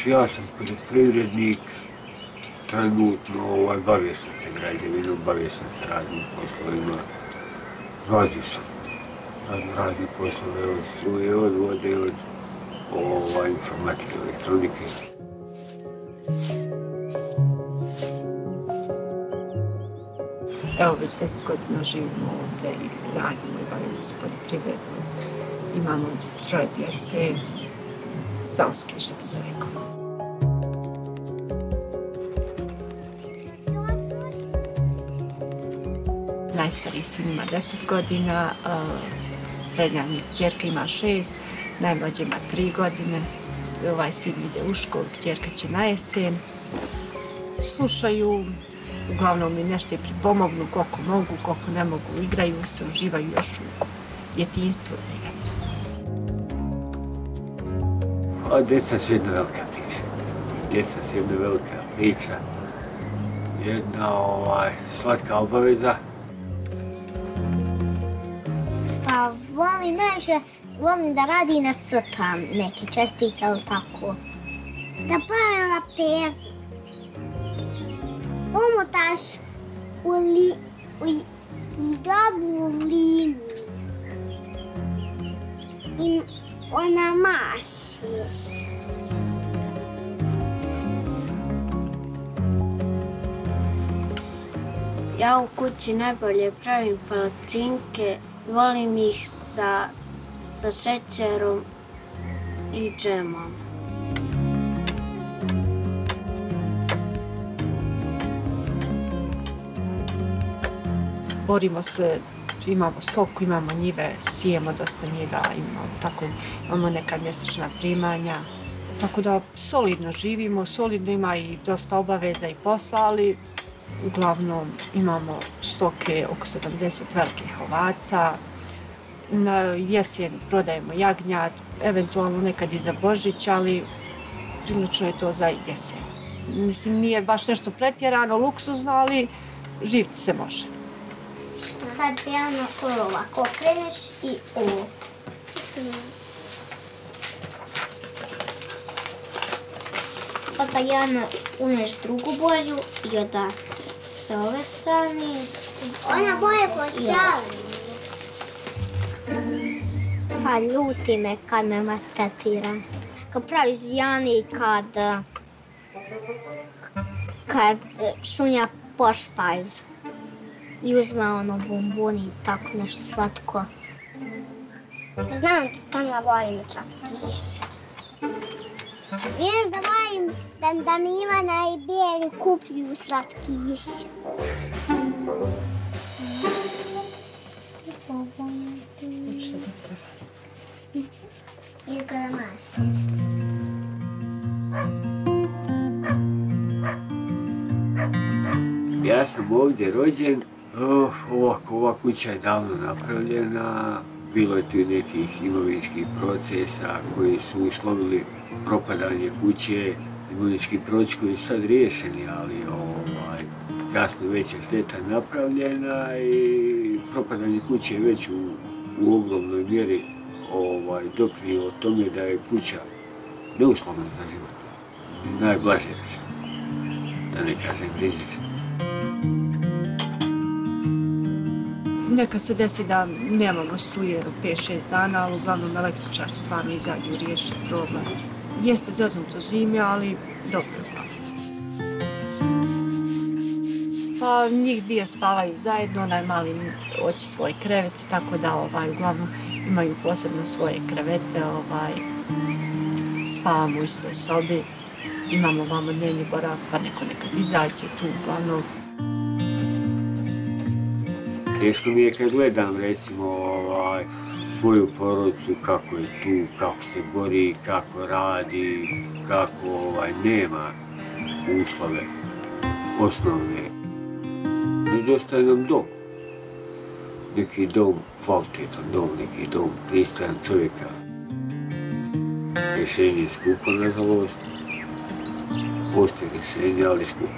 Ja sam poljoprivrednik, trenutno bavio sam se građevinom, bavio sam se raznim poslovima, radio sam razne poslove od struje, od vode, od informatike, elektronike. Evo, već 10 godina živimo ovdje i radimo i bavimo se poljoprivredom. Imamo 3 djece, seoske, što bi se reklo. Najstariji sin ima 10 godina, srednja kćerka ima 6, najmlađa ima 3 godine. Ovaj sin ide u školu, kćerka će na jesen. Slušaju, uglavnom mi nešto pripomognu koliko mogu, koliko ne mogu, igraju se, uživaju još u djetinjstvu. Djeca su jedna velika priča. Djeca su jedna velika priča. Jedna slatka obaveza. Pa volim najviše, volim da radi i nacrtam neke čestike ili tako. Da pravim lapezu. Umotaš u dobru liniju i ona mašiš. Ja u kući najbolje pravim palačinke, volim ih sa šećerom i džemom. Borimo se, imamo stoku, imamo njive, sijemo dosta njiva, imamo neka mjesečna primanja. Tako da solidno živimo, solidno ima i dosta obaveza i posla, ali uglavnom imamo stoke oko 70 velikih ovaca. Na jesen prodajemo jagnjad, eventualno nekad i za Božić, ali prilično je to za jesen. Mislim, nije baš nešto pretjerano, luksuzno, ali živjeti se može. Sad pijano skoro ovako okreneš i ovo. Pa Jana uneš drugu boju i onda s ove strane. Ona boja ko šali. Pa ljuti me kad me maltretira. Kad pravi Jani i kad šunja po špajzu. I uzme ono bomboni i tako nešto slatko. Znam da volim slatkiše. Viješ da volim da mi Ivana i Bijeli kuplju slatkiše. Ili kada maši. Ja sam ovdje rođen. Ova kuća je davno napravljena, bilo je tu nekih imovinskih procesa koji su uslovili propadanje kuće, imovinski proces koji su sad riješeni, ali kasno već je šteta napravljena i propadanje kuće je već u ogromnoj mjeri doprinijelo tome da je kuća neuslovna za život. Najblaže rečeno, da ne kažem rizično. Nekad se desi da nemamo struje 5-6 dana, ali uglavnom električari stvarno izađu i riješe problem. Jeste zeznuto zimi, ali dobro je. Pa njih dvije spavaju zajedno, onaj mali hoće svoj krevet, tako da uglavnom imaju posebno svoje krevete, spavamo u istoj sobi, imamo vamo dnevni boravak, pa neko nekad izađe tu uglavnom. Teško mi je kad gledam, recimo, svoju porodicu, kako je tu, kako se bori, kako radi, kako nema uslove osnovne. Nedostaje nam dom. Neki dom, kvalitetan dom, neki dom pristojan čovjeka. Rješenje je skupo, nažalost. Postoji rješenje, ali skupo.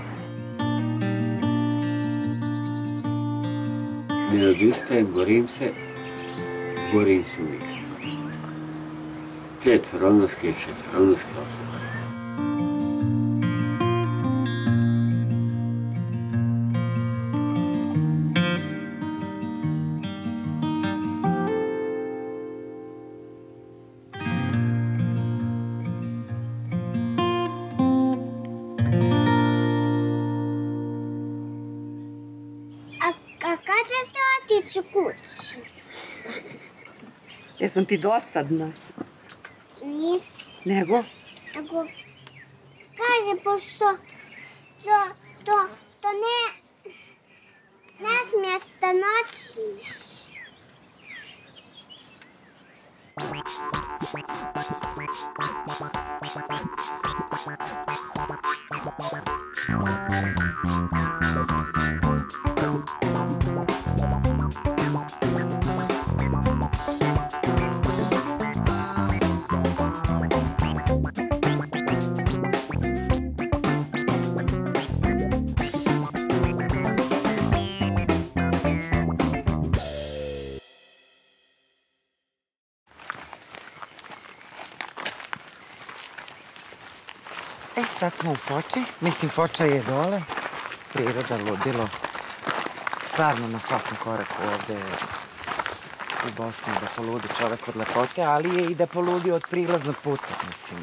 Ne odustajem, borim se uvijek. Četvronoške osobe. će se otići kući. Jesam ti dosadna? Nisi. Nego? Nego, kaže, pošto to ne smiješ da noćiš. Sad smo u Foči. Mislim, Foča je dole. Priroda, ludilo. Stvarno na svakom koraku ovde u Bosni da poludi čovek od lepote, ali je i da poludi od prilaznog puta, mislim.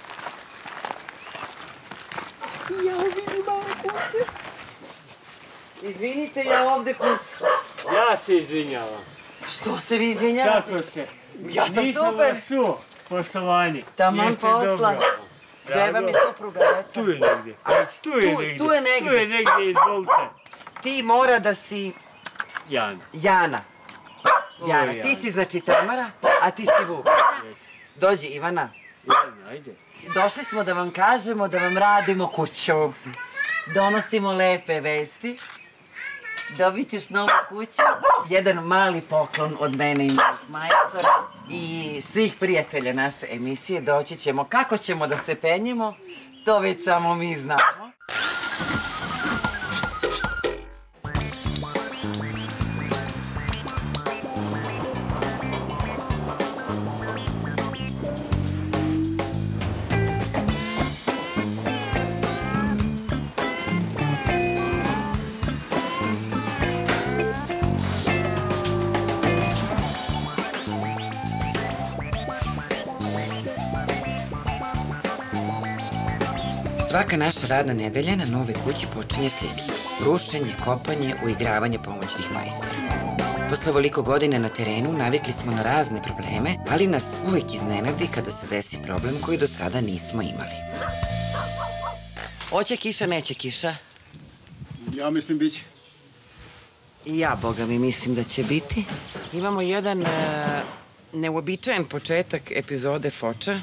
Ja vidim male kuce. Izvinite, ja ovde kucam. Ja se izvinjavam. Što se vi izvinjavate? Kako ste? Ja sam Nisam super. vas čuo, poštovanje. Taman Jeste posla. dobro. Gde vam je supruga, deca? Tu je negdje. Tu je negdje. Tu je negdje. Tu je negdje, izvolite. Ti mora da si Jan. Jana. Jana, Jana. ti si znači Tamara, a ti si Vuk. Dođi, Ivana. Jan, ajde. Došli smo da vam kažemo da vam radimo kuću. Donosimo lepe vesti. Dobit ćeš novu kuću. Jedan mali poklon od mene i mojih majstora i svih prijatelja naše emisije. Doći ćemo. Kako ćemo da se penjemo, to već samo mi znamo. Svaka naša radna nedelja na Nove kući počinje slično. Rušenje, kopanje, uigravanje pomoćnih majstora. Posle ovoliko godine na terenu navikli smo na razne probleme, ali nas uvek iznenadi kada se desi problem koji do sada nismo imali. Hoće kiša, neće kiša? Ja mislim biće. I ja, boga mi, mislim da će biti. Imamo jedan neuobičajen početak epizode Foča.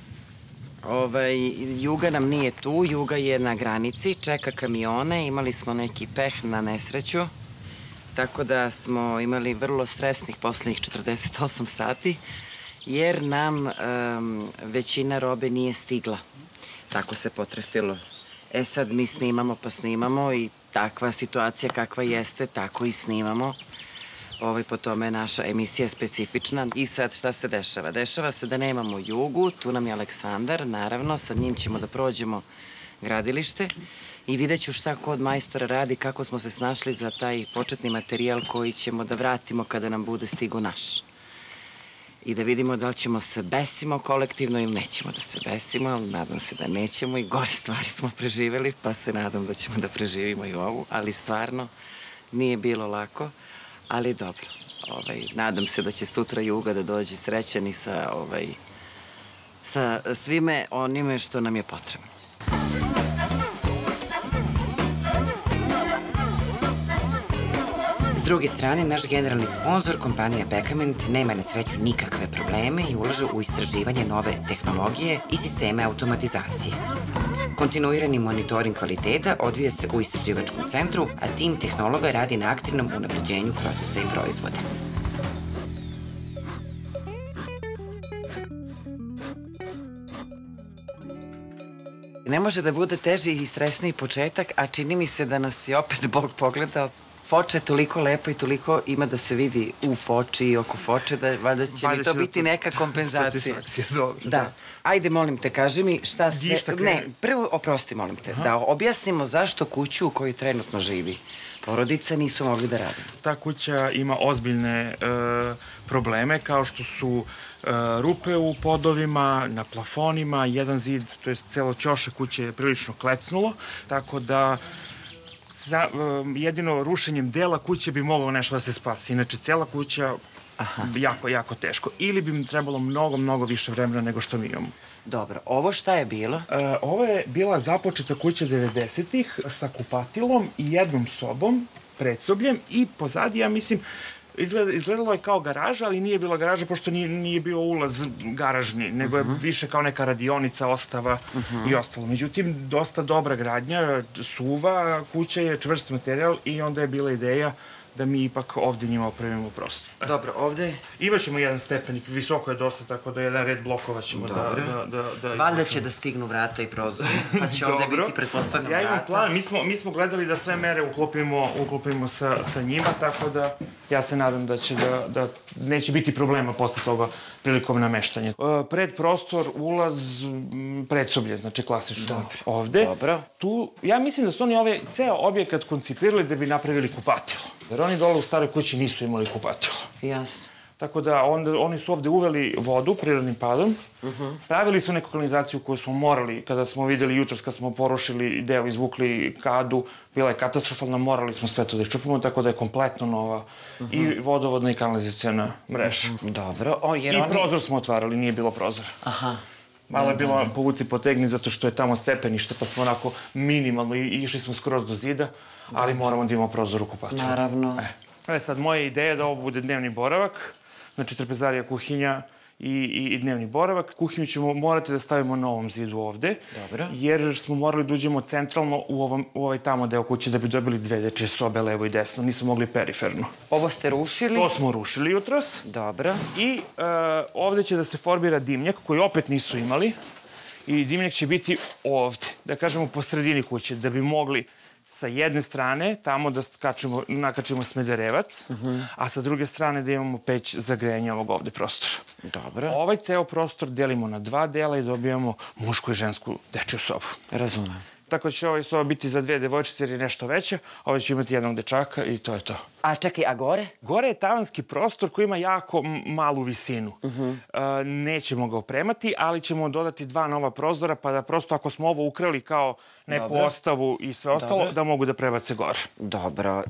Juga nam nije tu, Juga je na granici, čeka kamione, imali smo neki peh na nesreću, tako da smo imali vrlo stresnih poslednjih 48 sati, jer nam većina robe nije stigla. Tako se potrefilo. E sad mi snimamo pa snimamo i takva situacija kakva jeste, tako i snimamo. Po tome je naša emisija specifična. I sad šta se dešava? Dešava se da nemamo Jugu, tu nam je Aleksandar, naravno, sa njim ćemo da prođemo gradilište i vidjet ću šta kod majstora radi, kako smo se snašli za taj početni materijal koji ćemo da vratimo kada nam bude stigo naš. I da vidimo da li ćemo se besimo kolektivno ili nećemo da se besimo, nadam se da nećemo i gore stvari smo preživeli, pa se nadam da ćemo da preživimo i ovu, ali stvarno nije bilo lako. Ali dobro, nadam se da će sutra Juga da dođe srećan i sa svime onime što nam je potrebno. S druge strane, naš generalni sponsor, kompanija Bekament, nema na sreću nikakve probleme i ulaže u istraživanje nove tehnologije i sisteme automatizacije. Kontinuirani monitoring kvaliteta odvija se u istraživačkom centru, a tim tehnologa radi na aktivnom unapređenju procesa i proizvoda. Ne može da bude teži i stresniji početak, a čini mi se da nas je opet Bog pogledao. Foča je toliko lepo i toliko ima da se vidi u Foči i oko Foče, da valjda će mi to biti neka kompenzacija. Da. Ajde, molim te, kaži mi šta se... Ne, prvo, oprosti, molim te, da objasnimo zašto kuću u kojoj trenutno živi porodica nisu mogli da rade. Ta kuća ima ozbiljne probleme, kao što su rupe u podovima, na plafonima, jedan zid, to je celo ćoše kuće je prilično klecnulo, tako da jedino rušenjem dela kuće bi moglo nešto da se spasi. Inače, cela kuća jako, jako teško. Ili bi mi trebalo mnogo, mnogo više vremena nego što mi imamo. Dobro, ovo šta je bilo? Ovo je bila započeta kuća 90-ih sa kupatilom i jednom sobom, predsobljem i pozadi, ja mislim, izgledalo je kao garaža, ali nije bila garaža pošto nije bio ulaz garažni, nego je više kao neka radionica, ostava i ostalo. Međutim, dosta dobra gradnja, suva, kuća je čvrst materijal i onda je bila ideja da mi ipak ovde njima opravimo prostor. Dobro, ovde... Imaćemo jedan stepenik, visoko je dosta, tako da jedan red blokova ćemo da... Valjda će da stignu vrata i prozori, pa će ovde biti pretpostavljeno vrata. Ja imam plan, mi smo gledali da sve mere uklopimo sa njima, tako da ja se nadam da neće biti problema posle toga prilikom nameštanja. Pred prostor, ulaz, predsoblje, znači klasično ovde. Dobro. Tu, ja mislim da su oni ceo objekat koncipirali da bi napravili kupatilo. Jer oni dole u staroj kući nisu imali kupatilo. Jasno. Tako da oni su ovde uveli vodu prirodnim padom. Pravili su neku kanalizaciju koju smo morali, kada smo videli jutros, kad smo porušili deo, izvukli kadu, bila je katastrofalna, morali smo sve to da iščupimo, tako da je kompletno nova i vodovodna i kanalizacijona mreža. Dobro. I prozor smo otvarali, nije bilo prozora. Aha. Malo je bilo povuci potegni zato što je tamo stepenište, pa smo onako minimalno išli smo skroz do zida, ali moramo da imamo prozor u kupatilu. Naravno. Sad, moja ideja je da ovo bude dnevni boravak, znači trpezarija, kuhinja i dnevni boravak. Kuhinju ćemo morati da stavimo na ovom zidu ovde, jer smo morali da uđemo centralno u ovaj tamo deo kuće da bi dobili dve dečije sobe, levo i desno. Nismo mogli periferno. Ovo ste rušili? To smo rušili jutros. Dobro. I ovde će da se formira dimnjak koji opet nisu imali. I dimnjak će biti ovde, da kažemo po sredini kuće, da bi mogli sa jedne strane tamo da nakačimo smederevac, a sa druge strane da imamo peć za grejanje ovog ovde prostora. Dobro. Ovaj ceo prostor delimo na dva dela i dobijamo mušku i žensku dečiju sobu. Razumem. Tako će ovaj soba biti za dve devojčice jer je nešto veća, a ovaj će imati jednog dečaka i to je to. A čekaj, a gore? Gore je tavanski prostor koji ima jako malu visinu. Nećemo ga opremati, ali ćemo dodati dva nova prozora, pa da prosto ako smo ovo ukrali kao neku ostavu i sve ostalo, da mogu da prebace gore. Dobro.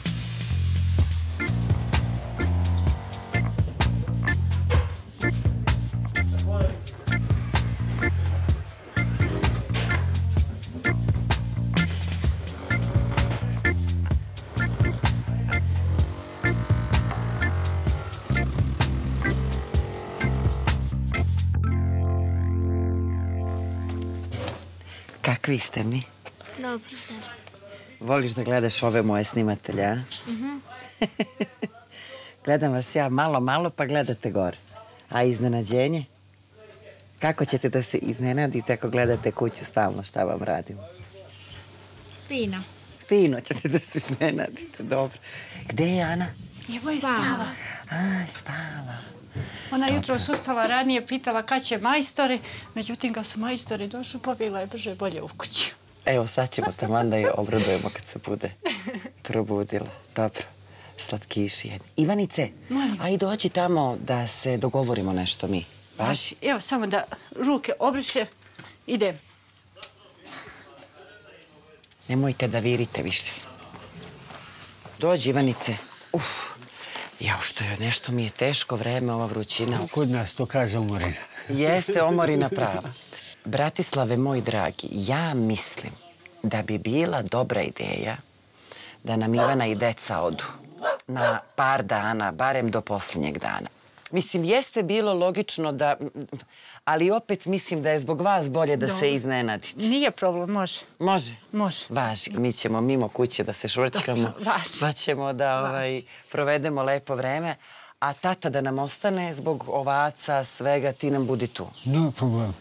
Kakvi ste mi? Dobro. Voliš da gledaš ove moje snimatelje, a? Gledam vas ja malo, pa gledate gore. A iznenađenje? Kako ćete da se iznenadite ako gledate kuću stalno, šta vam radimo? Fino. Fino ćete da se iznenadite, dobro. Gde je Ana? Evo je spava. A, spava. Ona jutro ustala ranije, pitala kad će majstori, međutim kad su majstori došli, pobjegla je brže bolje u kući. Evo, sad ćemo taman da je obradujemo kad se bude probudila. Dobro, slatkiši jedni. Ivanice, aj dođi tamo da se dogovorimo nešto mi. Važi? Evo, samo da ruke obriše, idem. Nemojte da virite više. Dođi, Ivanice. Jao, što je, nešto mi je teško vreme, ova vrućina. Kod nas to kaže omorina. Jeste omorina prava. Bratislave, moj dragi, ja mislim da bi bila dobra ideja da nam Ivana i deca odu na par dana, barem do posljednjeg dana. Mislim, jeste bilo logično da... Ali opet mislim da je zbog vas bolje da se iznenadite. Nije problem, može. Može? Može. Važi. Mi ćemo mimo kuće da se švrčkamo. Pa ćemo da provedemo lepo vreme. A tata da nam ostane zbog ovaca, svega, ti nam budi tu. No problem.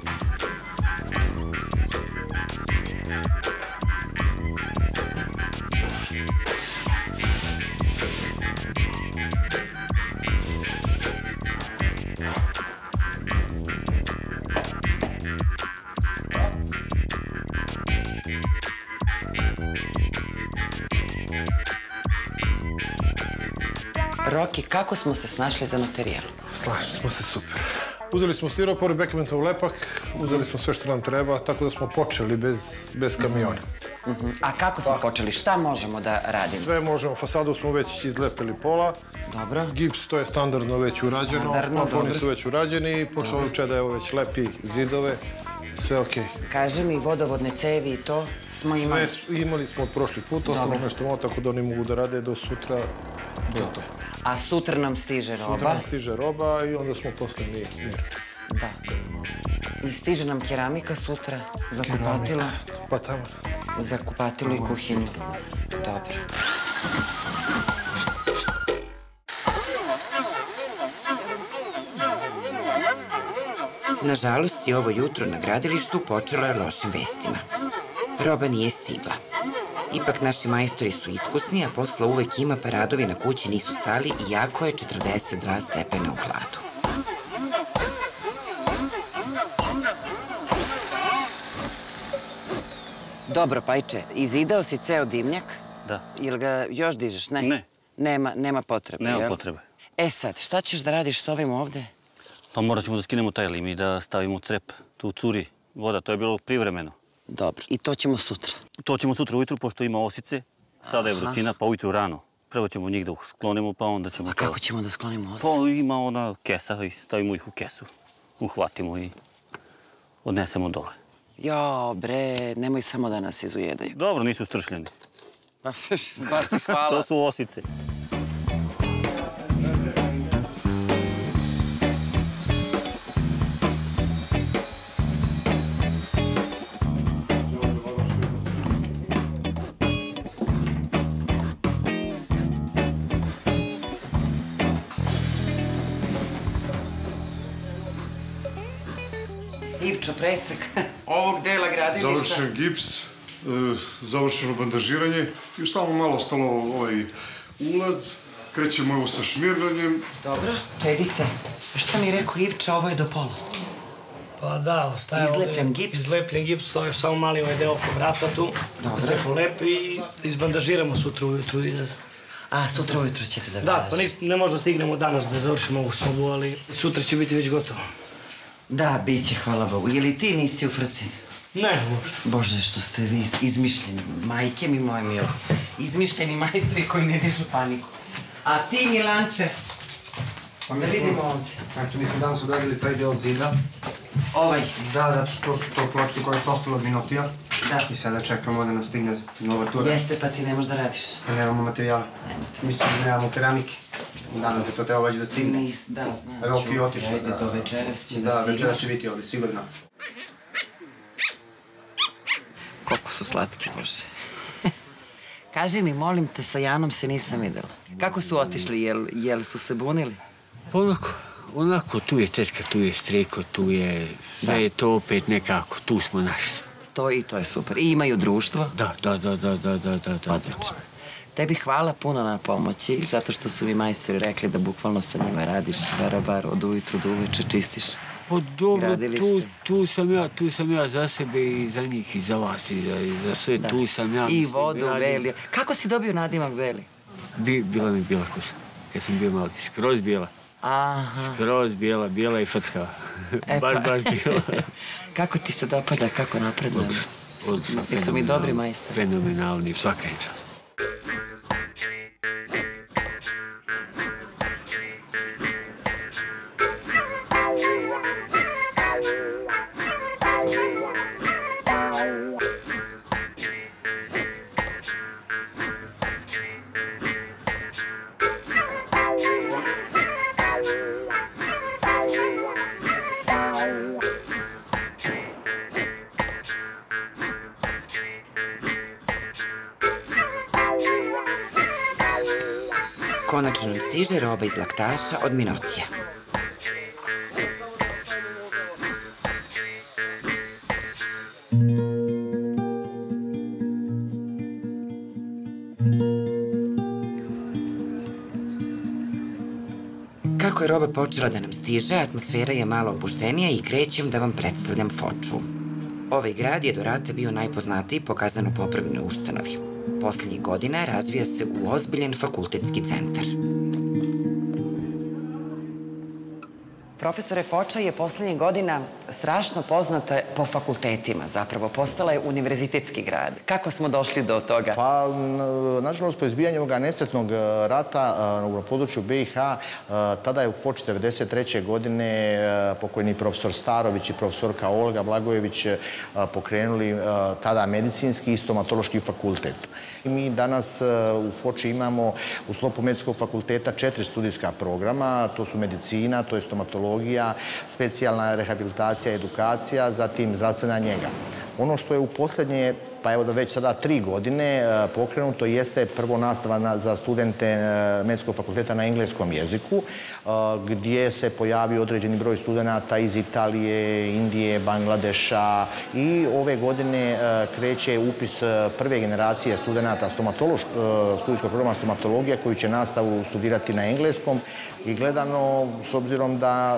Roki, kako smo se snašli za materijal? Snašli smo se super. Uzeli smo stiropor, Beckmanov lepak, uzeli smo sve što nam treba, tako da smo počeli bez kamiona. A kako smo počeli? Šta možemo da radimo? Sve možemo, fasadu smo već izlepili pola. Dobro. Gips, to je standardno već urađeno, plafoni su već urađeni, počelo Čeda evo već lepi zidove, sve okej. Kaži mi, vodovodne cevi i to smo imali? Sve imali smo od prošli put, ostalo nešto malo, tako da oni mogu da rade do sutra, gotovo. A sutra nam stiže roba? Sutra nam stiže roba i onda smo posle mir. Da. I stiže nam keramika sutra za kupatilo? Pa tamo. Za kupatilo i kuhinju. Dobro. Nažalost, i ovo jutro na gradilištu počelo je lošim vestima. Roba nije stigla. Ipak naši majstori su iskusni, a posla uvek ima pa radovi na kući nisu stali, iako je 42 stepena u hladu. Dobro, Pajče, izidao si ceo dimnjak? Da. Ili ga još dižeš? Ne. Ne. Nema potrebe, jel? Nema potrebe. E sad, šta ćeš da radiš s ovim ovde? Pa morat ćemo da skinemo taj lim i da stavimo crep. Tu curi voda, to je bilo privremeno. Dobro, i to ćemo sutra? To ćemo sutra ujutru, pošto ima osice. Sada je vrućina, pa ujutru rano. Prvo ćemo njih da sklonimo, pa onda ćemo... A kako ćemo da sklonimo osice? Pa ima ona kesa i stavimo ih u kesu. Uhvatimo i odnesemo dole. Jao, bre, nemoj samo da nas izujedaju. Dobro, nisu stršljeni. Baš ti hvala. To su osice. Ivčo, presek ovog dela gradilišta. Završen gips, završeno bandažiranje. Još tamo malo ostalo ovaj ulaz. Krećemo evo sa šmirganjem. Dobro. Čedice, šta mi je rekao Ivča, ovo je do pola? Pa da, ostaje ovdje. Izlepljen gips? Izlepljen gips, to je još samo mali ovaj deo oko vrata tu. Da se polepi i izbandažiramo sutra ujutru. A, sutra ujutru ćete da bandažirate? Da, pa ne možda stignemo danas da završimo ovu sobu, ali sutra će biti već gotovo. Da, bit će, hvala Bogu. Ili ti nisi u frci? Ne, uopšte. Bože, što ste vi izmišljeni, majke mi moje milo. Izmišljeni majstori koji ne dižu paniku. A ti, Milanče, da vidimo ovdje. Eto, mi smo danas odradili taj deo zida. Ovaj? Da, zato što su to pločice koje su ostale od Minotija. Da. I sada čekamo da nam stigne nova tura. Jeste, pa ti ne možeš da radiš. Pa nemamo materijala. Mislim, nemamo keramike. Danas bi to trebalo već da stigne. Da, znam. Rok je otišao. Ajde, do večeras će da stigne. Da, večeras će biti ovdje, sigurno. Koliko su slatki, Bože. Kaži mi, molim te, sa Janom se nisam videla. Kako su otišli, jel su se bunili? Onako, tu je tetka, tu je streko, tu je... Da je to opet nekako, tu smo našli. To je super. I imaju društvo? Da. Odlično. Tebi hvala puno na pomoći, zato što su mi majstori rekli da bukvalno sa njima radiš bar od ujutru do uveče čistiš. Pa dobro, tu sam ja za sebe i za njih i za vas i za sve, tu sam ja. I vodu Beli. Kako si dobio nadimak Beli? Bila mi bijela kosa, kad sam bio mali, skroz bijela. Aha. Skroz bijela i frckava. Baš bijela. Kako ti se dopada, kako napreduješ? Jesu mi dobri majstori? Fenomenalni, svaka je čast. Konačno nam stiže roba iz laktaša od Minotija. Kako je roba počela da nam stiže, atmosfera je malo opuštenija i krećem da vam predstavljam Foču. Ovaj grad je do rata bio najpoznatiji po kazneno-popravnoj ustanovi. Poslednjih godina razvija se u ozbiljen fakultetski centar. Profesore, Foča je poslednjih godina strašno poznata po fakultetima, zapravo. Postala je univerzitetski grad. Kako smo došli do toga? Pa, nažalost, po izbijanju ovoga nesretnog rata na području BiH, tada je u Foči 1993. godine pokojni profesor Starović i profesorka Olga Blagojević pokrenuli tada medicinski i stomatološki fakultet. Mi danas u Foči imamo u sklopu medicinskog fakulteta 4 studijska programa. To su medicina, to je stomatologija, specijalna rehabilitacija, edukacija, zatim zdravstvena njega. Ono što je u posljednje, pa evo da već sada 3 godine pokrenuto, jeste prvo nastava za studente medicinskog fakulteta na engleskom jeziku, gdje se pojavio određeni broj studenata iz Italije, Indije, Bangladeša i ove godine kreće upis prve generacije studenata studijskog programa stomatologija koji će nastavu studirati na engleskom i gledano, s obzirom da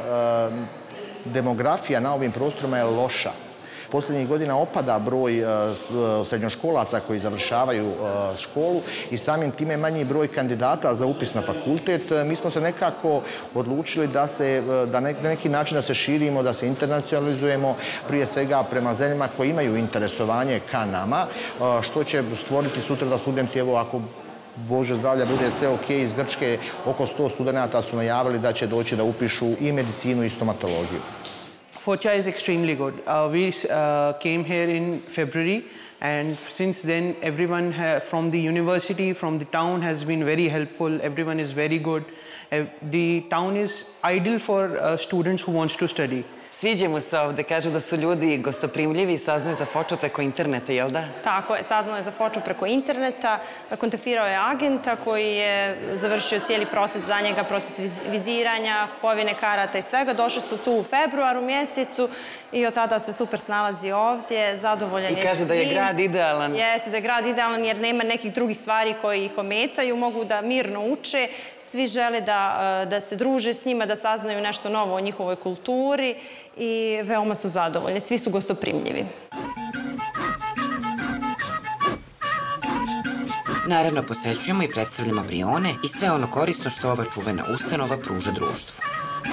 demografija na ovim prostorima je loša. Posljednjih godina opada broj srednjoškolaca koji završavaju školu i samim time manji broj kandidata za upis na fakultet. Mi smo se nekako odlučili da na neki način da se širimo, da se internacionalizujemo, prije svega prema zemljama koje imaju interesovanje ka nama, što će stvoriti sutra da studenti, evo ako Bože zdravlja bude sve ok, iz Grčke oko 100 studenata su najavili da će doći da upišu i medicinu i stomatologiju. Foča is extremely good. We came here in February, and since then everyone from the university, from the town has been very helpful. Everyone is very good. The town is ideal for students who wants to study. Sviđa mu se ovde, kažu da su ljudi gostoprimljivi i saznaju za Foču preko interneta, jel da? Tako je, saznao je za Foču preko interneta, kontaktirao je agenta koji je završio cijeli proces za njega, proces viziranja, kupovine karata i svega. Došli su tu u februaru mjesecu i od tada se super snalazi ovdje, zadovoljan je svim. I kaže da je grad idealan. Jeste, da je grad idealan jer nema nekih drugih stvari koje ih ometaju, mogu da mirno uče, svi žele da se druže s njima, da saznaju nešto novo o njihovoj kulturi i veoma su zadovoljni, svi su gostoprimljivi. Naravno, posećujemo i predstavljamo Brione i sve ono korisno što ova čuvena ustanova pruža društvu.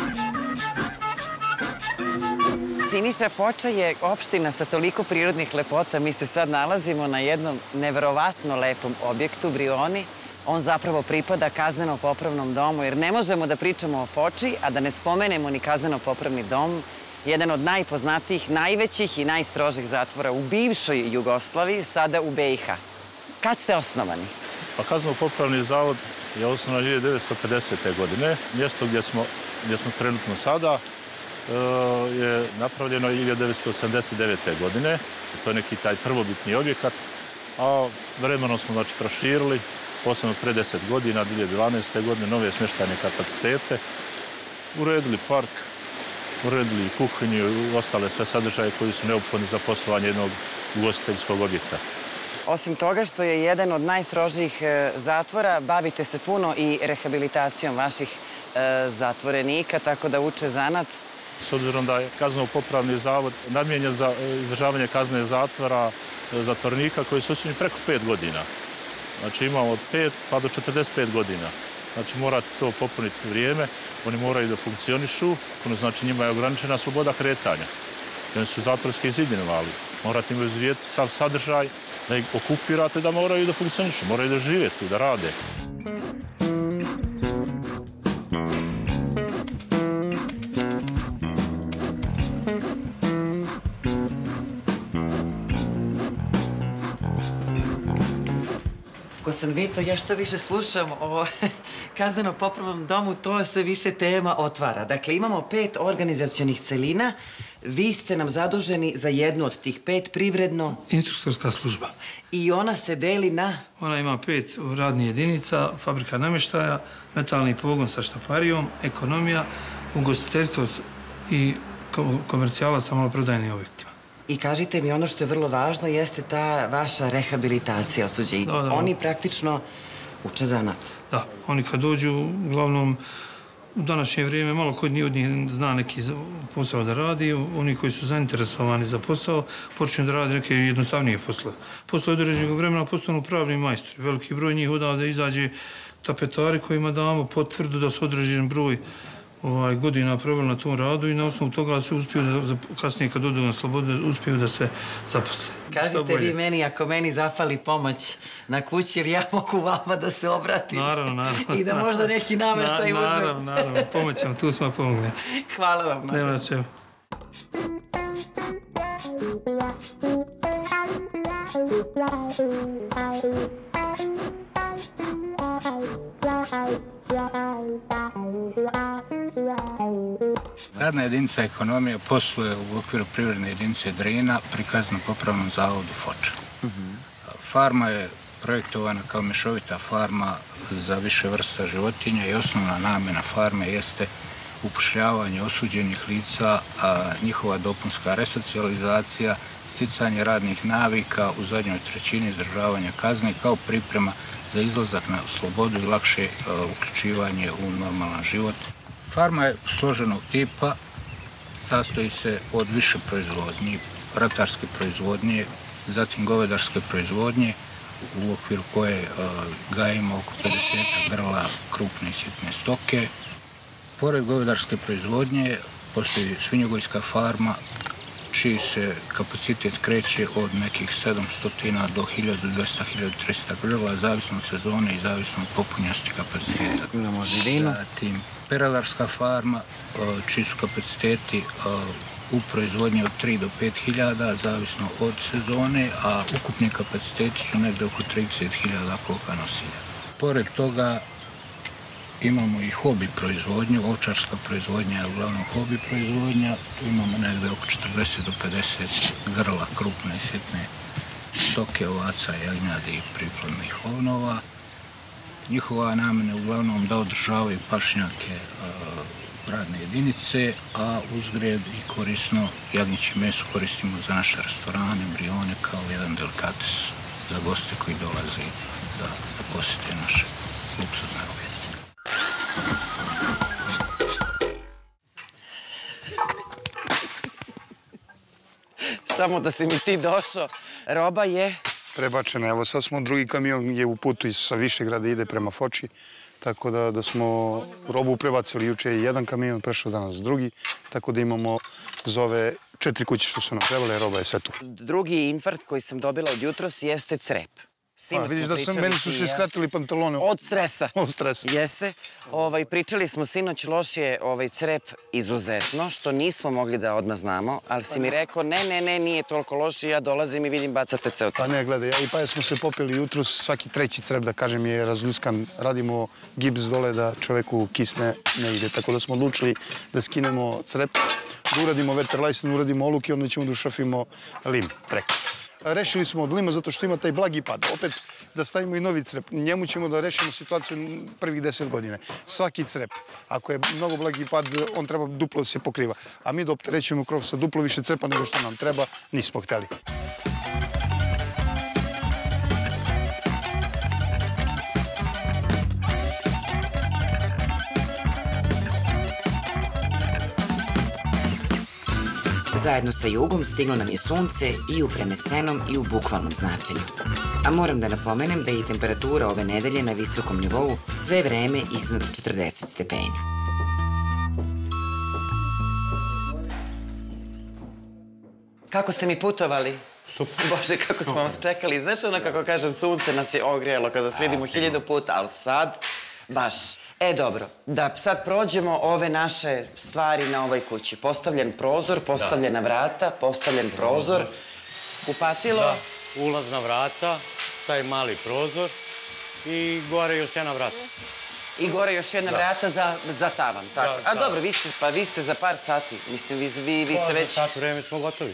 Siniša, Foča je opština sa toliko prirodnih lepota. Mi se sad nalazimo na jednom neverovatno lepom objektu, Brioni. On zapravo pripada kazneno-popravnom domu, jer ne možemo da pričamo o Foči, a da ne spomenemo ni kazneno-popravni dom, jedan od najpoznatijih, najvećih i najstrožih zatvora u bivšoj Jugoslaviji, sada u BiH. Kad ste osnovani? Pa Kazneno-popravni zavod je osnovan 1950. godine. Mjesto gdje smo trenutno sada je napravljeno 1989. godine. To je neki taj prvobitni objekat, a vremenom smo proširili, posebno pre 10 godina, 2012. godine, nove smještajne kapacitete, uredili park, uredili kuhinju i ostale sve sadržaje koji su neophodni za poslovanje jednog ugostiteljskog objekta. Osim toga što je jedan od najstrožijih zatvora, bavite se puno i rehabilitacijom vaših zatvorenika, tako da uče zanat. S obzirom da je Kazneno-popravni zavod namijenjen za izdržavanje kazne zatvora zatvornika koji su osuđeni preko 5 godina. Znači imamo od 5 pa do 45 godina. Znači morate to popuniti vrijeme, oni moraju da funkcionišu, znači njima je ograničena sloboda kretanja. Oni su zatvorski zidinovali. Morate im izvijeti sav sadržaj, da ih okupirate, da moraju da funkcionišu, moraju da žive tu, da rade. Ko sam Vito, ja što više slušam o kazneno-popravnom domu, to se više tema otvara. Dakle, imamo 5 organizacionih celina. Vi ste nam zaduženi za jednu od tih 5, privredno... Instruktorska služba. I ona se deli na... Ona ima 5 radnih jedinica, fabrika namještaja, metalni pogon sa štaparijom, ekonomija, ugostiteljstvo i komercijala sa maloprodajnim objektima. I kažite mi, ono što je vrlo važno jeste ta vaša rehabilitacija osuđenika. Oni praktično uče zanat. Da, oni kad dođu, uglavnom, u današnje vrijeme malo ko od njih zna neki posao da radi, oni koji su zainteresovani za posao počinju da radi neke jednostavnije poslove. Posle određenog vremena postanu pravni majstori. Veliki broj njih odavde izađe tapetari kojima damo potvrdu da su određen broj godina proveli na tom radu i na osnovu toga se uspiju da, kasnije kad odu na slobodu, uspiju da se zaposle. Kažite vi meni, ako meni zafali pomoć na kući, jer ja mogu vama da se obratim. Naravno. I da možda neki nameštaj uzmem. Naravno, pomoćemo, tu smo pomogli. Hvala vam. Nema na čemu. Radna jedinica ekonomije posluje u okviru privredne jedinice Drina pri kazneno-popravnom zavodu Foča. Farma je projektovana kao mješovita farma za više vrsta životinja i osnovna namjena farme jeste upošljavanje osuđenih lica, a njihova dopunska resocijalizacija, sticanje radnih navika u zadnjoj trećini izdržavanja kazne kao priprema za izlazak na slobodu i lakše uključivanje u normalan život. Farma je složenog tipa, sastoji se od više proizvodnje, ratarske proizvodnje, zatim govedarske proizvodnje, u okviru koje gajimo oko 50 grla krupne i sitne stoke. Pored govedarske proizvodnje postoji svinjogojska farma, čiji se kapacitet kreće od nekih 700 do 1200-1300 grla, zavisno od sezone i zavisno od popunjenosti kapaciteta. Imamo živinu. Zatim peradarska farma, čiji su kapaciteti u proizvodnji od 3 do 5.000, zavisno od sezone, a ukupni kapaciteti su negde oko 30.000 koka nosilja. Pored toga imamo i hobi proizvodnju, ovčarska proizvodnja je uglavnom hobi proizvodnja, tu imamo negde oko 40 do 50 grla krupne i sitne stoke, ovaca, jagnjadi i priplodnih ovnova. Njihova namjena je uglavnom da održavaju pašnjake radne jedinice, a uzgred i korisno jagnjeće meso koristimo za naše restorane, brione kao jedan delikates za goste koji dolaze da posjete naše luksuzne objekte. Samo da si mi ti došao, roba je... Prebačena, evo sad smo, drugi kamion je u putu sa Višegrada, ide prema Foči, tako da smo robu prebacili, juče je jedan kamion, prešao danas drugi, tako da imamo za ove 4 kuće što su nam trebale, roba je sve tu. Drugi infarkt koji sam dobila od jutros jeste crep. Vidiš da meni su se skratili pantalone. Od stresa. Od stresa. Jeste. Pričali smo sinoć, loš je crep izuzetno, što nismo mogli da odmah znamo, ali si mi rekao, ne, nije toliko loš i ja dolazim i vidim bacate ceo crep. Pa ne, gledaj, ja i Paja smo se popeli jutros, svaki treći crep, da kažem, je razljuskan. Radimo gips dole da čoveku kisne ne ide, tako da smo odlučili da skinemo crep, da uradimo veterlajsen, uradimo oluk i onda ćemo da ušrafimo lim preko. Rešili smo od lima zato što ima taj blagi pad. Opet da stavimo i novi crep. Njemu ćemo da rešimo situaciju prvih 10 godine. Svaki crep, ako je mnogo blagi pad, on treba duplo da se pokriva. A mi da opterećujemo krov sa duplo više crepa nego što nam treba, nismo hteli. Zajedno sa jugom stiglo nam je sunce i u prenesenom i u bukvalnom značenju. A moram da napomenem da je i temperatura ove nedelje na visokom nivou sve vreme iznad 40 stepeni. Kako ste mi putovali? Super. Bože, kako smo vas čekali. Znaš ono kako kažem, sunce nas je ogrijalo kada se vidimo 1000 puta, ali sad baš. Dobro, da sad prođemo ove naše stvari na ovoj kući. Postavljen prozor, postavljena vrata, postavljen prozor, kupatilo. Ulazna vrata, taj mali prozor i gore još jedna vrata. I gore još jedna vrata za tavan, tako. A dobro, vi ste za par sati, mislim, vi ste već... Za sat vreme smo gotovi.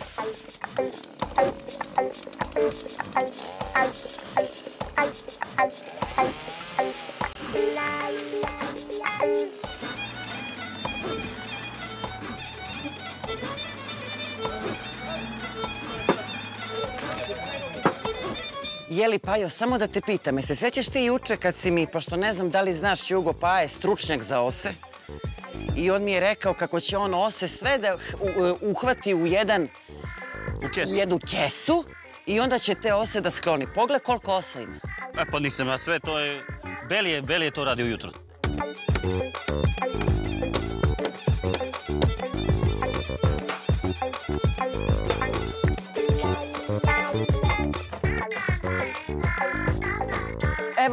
Jeli, Pajo, samo da te pitam, se sećaš ti juče kad si mi, pošto ne znam da li znaš, Jugo Paja je stručnjak za ose, i on mi je rekao kako će on ose sve da uhvati u jednu kesu i onda će te ose da skloni. Pogled koliko osa ima. Pa nisam ja sve, to je... Beli je to radio jutro.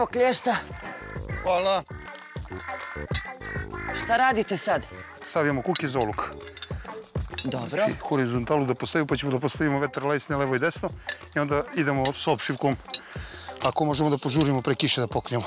Evo klješta. Hvala. Šta radite sad? Savijamo kuke za oluk. Dobro. Znači, horizontalu da postavimo, pa ćemo da postavimo vetrolajsne levo i desno i onda idemo s opšivkom. Ako možemo da požurimo pre kiše da poknemo.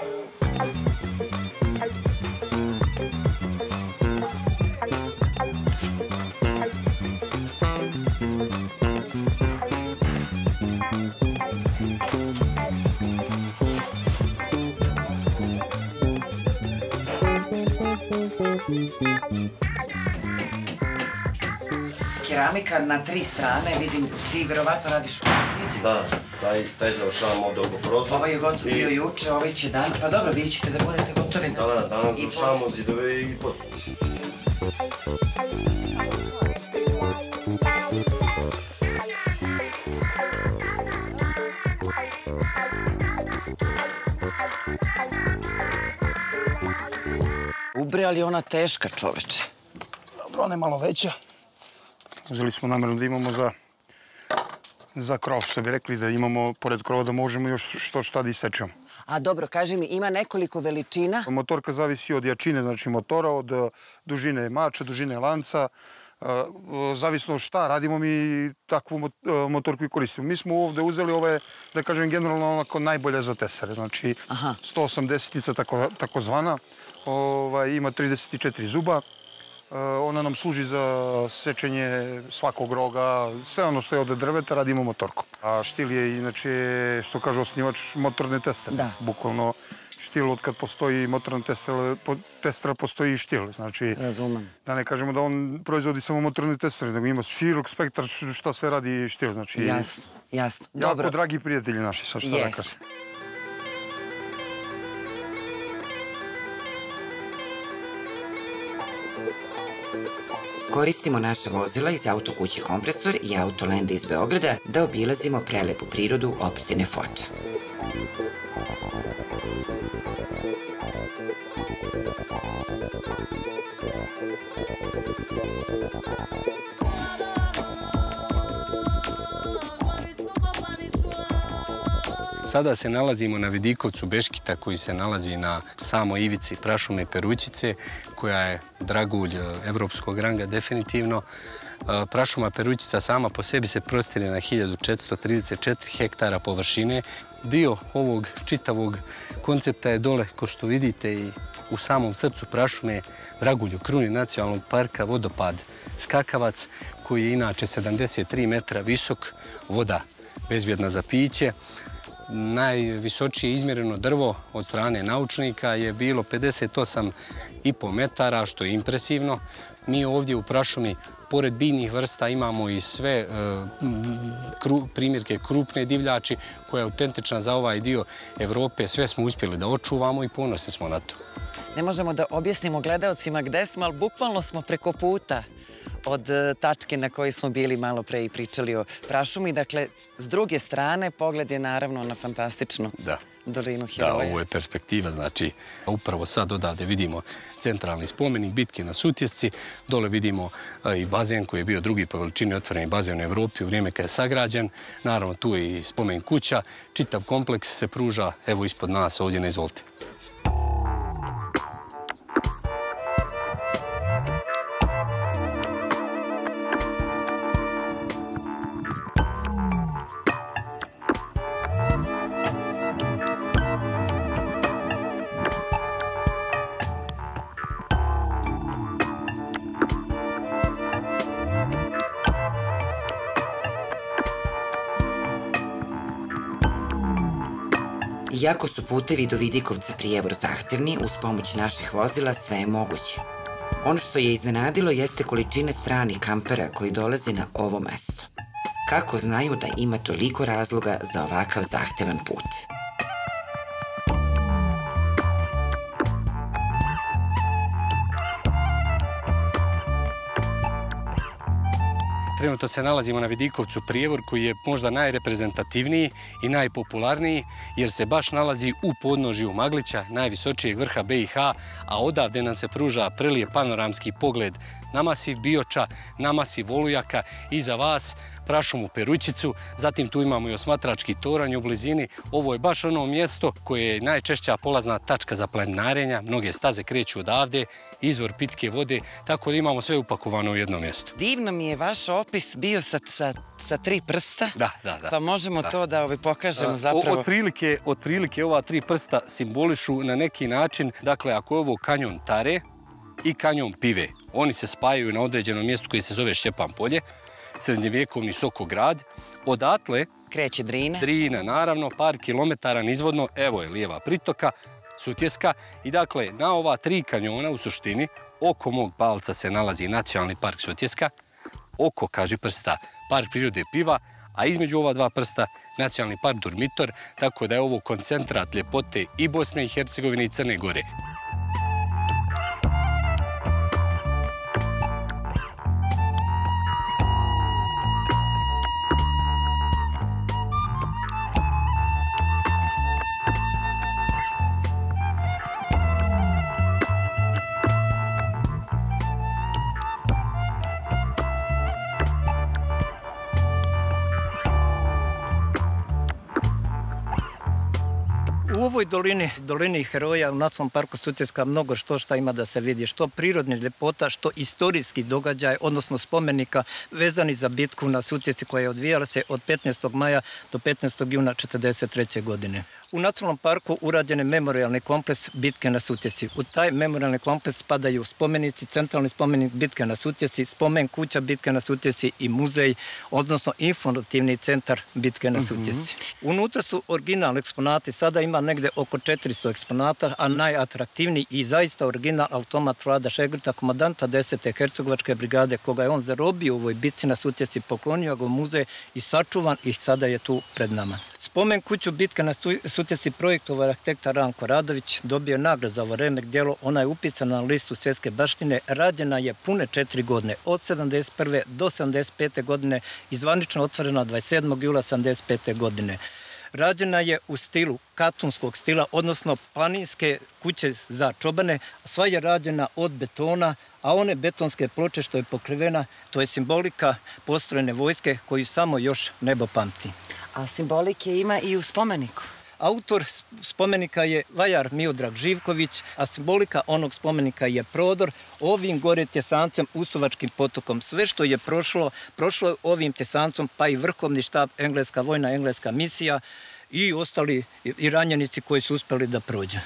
Keramika na 3 strane, vidim, ti verovatno radiš u sviti. Da, taj završavamo ovdje oko prozor. Ovaj je gotov bio juče, ovaj će dan. Pa dobro, vi ćete da budete gotovi. Da, danas završavamo zidove i pod. Ubre, ali ona teška, čoveče. Dobro, ona je malo veća. Uzeli smo namjerno da imamo za krov, što bi rekli da imamo, pored krova, da možemo još što šta da isečemo. A dobro, kaži mi, ima nekoliko veličina? Motorka zavisi od jačine, znači motora, od dužine mača, dužine lanca. Zavisno šta, radimo mi takvu motorku i koristimo. Mi smo ovdje uzeli ove, da kažem, generalno onako najbolje za tesare. Znači, 180-ica takozvana, ima 34 zuba. Ona nam služi za sečenje svakog roga, sve ono što je od drveta radimo motorkom. A štil je inače, što kaže osnivač, motorne testere. Bukvalno štil od kad postoji motorna testera, postoji i štil. Znači, da ne kažemo da on proizvodi samo motorne testere, nego ima širok spektar šta sve radi štil. Znači, jasno. Jako dragi prijatelji naši, sad šta da kažem. Koristimo naša vozila iz autokuće Kompresor i Autolenda iz Beograda da obilazimo prelepu prirodu opštine Foča. Sada se nalazimo na Vidikovcu Beškita koji se nalazi na samoj ivici prašume Perućice, koja je dragulj evropskog ranga definitivno. Prašuma Perućica sama po sebi se prostire na 1434 hektara površine. Dio ovog čitavog koncepta je dole, ko što vidite, i u samom srcu prašume, dragulj u kruni nacionalnog parka, vodopad Skakavac, koji je inače 73 metra visok, voda bezbjedna za piće. Najvisočije izmjereno drvo od strane naučnika je bilo 58,5 metara, što je impresivno. Mi ovdje u prašumi, pored biljnih vrsta, imamo i sve primjerke krupne divljači, koja je autentična za ovaj dio Evrope. Sve smo uspjeli da očuvamo i ponosni smo na to. Ne možemo da objasnimo gledaocima gde smo, ali bukvalno smo preko puta od tačke na kojoj smo bili malo pre i pričali o prašumi. Dakle, s druge strane, pogled je naravno na fantastičnu dolinu Heroja. Da, ovo je perspektiva, znači, upravo sad odavde vidimo centralni spomenik bitke na Sutjesci, dole vidimo i bazen koji je bio drugi po veličini otvoreni bazen u Evropi u vrijeme kada je sagrađen. Naravno, tu je i spomen kuća. Čitav kompleks se pruža, evo ispod nas, ovdje ne izvolite. Iako su putevi do Vidikovca Prijevor zahtevni, uz pomoć naših vozila sve je moguće. Ono što je iznenadilo jeste količine stranih kampera koji dolaze na ovo mesto. Kako znaju da ima toliko razloga za ovakav zahtevan put? Trenutno se nalazimo na Vidikovcu Prijevor, koji je možda najreprezentativniji i najpopularniji, jer se baš nalazi u podnožju Maglića, najvisočijeg vrha BiH, a odavde nam se pruža prelijep panoramski pogled na masiv Bioča, na masiv Volujaka i za vas prašumu Perućicu, zatim tu imamo i osmatrački toranj u blizini. Ovo je baš ono mjesto koje je najčešća polazna tačka za planinarenja, mnoge staze kreću odavde, izvor pitke vode, tako da imamo sve upakovano u jednom mjestu. Divno mi je vaš opis bio sa 3 prsta. Da. Pa možemo to da pokažemo zapravo. Otprilike ova 3 prsta simbolišu na neki način, dakle ako je ovo kanjon Tare i kanjon Pive, oni se spajaju na određenom mjestu koji se zove Šćepan polje, srednjevjekovni Sokograd. Odatle kreće Drina. Drina, naravno, par kilometara nizvodno, evo je lijeva pritoka, Sutjeska. I dakle, na ova 3 kanjona u suštini, oko mog palca se nalazi Nacionalni park Sutjeska, oko Kažiprsta park prirode Piva, a između ova 2 prsta Nacionalni park Durmitor, tako da je ovo koncentrat ljepote i Bosne i Hercegovine i Crne Gore. U ovoj dolini heroja u Nacionalnom parku Sutjeska mnogo što ima da se vidi, što prirodnih ljepota, što istorijski događaj, odnosno spomenika vezani za bitku na Sutjesci koja je odvijala se od 15. maja do 15. juna 1943. godine. U Nacionalnom parku urađen je memorijalni kompleks bitke na Sutjesci. U taj memorijalni kompleks spadaju spomenici, centralni spomenik bitke na Sutjesci, spomen kuća bitke na Sutjesci i muzej, odnosno informativni centar bitke na Sutjesci. Unutra su originalni eksponati, sada ima negde oko 400 eksponata, a najatraktivniji i zaista original automat Vlada Šegrta, komandanta 10. Hercegovačke brigade, koga je on zarobio u ovoj bitci na Sutjesci, poklonio ga u muzej i sačuvan i sada je tu pred nama. Spomen kuću bitke na Sutjesci projektovao arhitekta Ranko Radović, dobio nagradu za ovo remek djelo, ona je upisana na listu svjetske baštine, rađena je pune 4 godine, od 71. do 75. godine i zvanično otvorena 27. jula 75. godine. Rađena je u stilu katunskog stila, odnosno planinske kuće za čobane, sva je rađena od betona, a one betonske ploče što je pokrivena, to je simbolika postrojene vojske koju samo još nebo pamti. A simbolike ima i u spomeniku. Autor spomenika je vajar Miodrag Živković, a simbolika onog spomenika je prodor ovim gore tjesancem Usovačkim potokom. Sve što je prošlo je ovim tjesancom, pa i vrhovni štab, engleska vojna, engleska misija i ostali i ranjenici koji su uspjeli da prođe.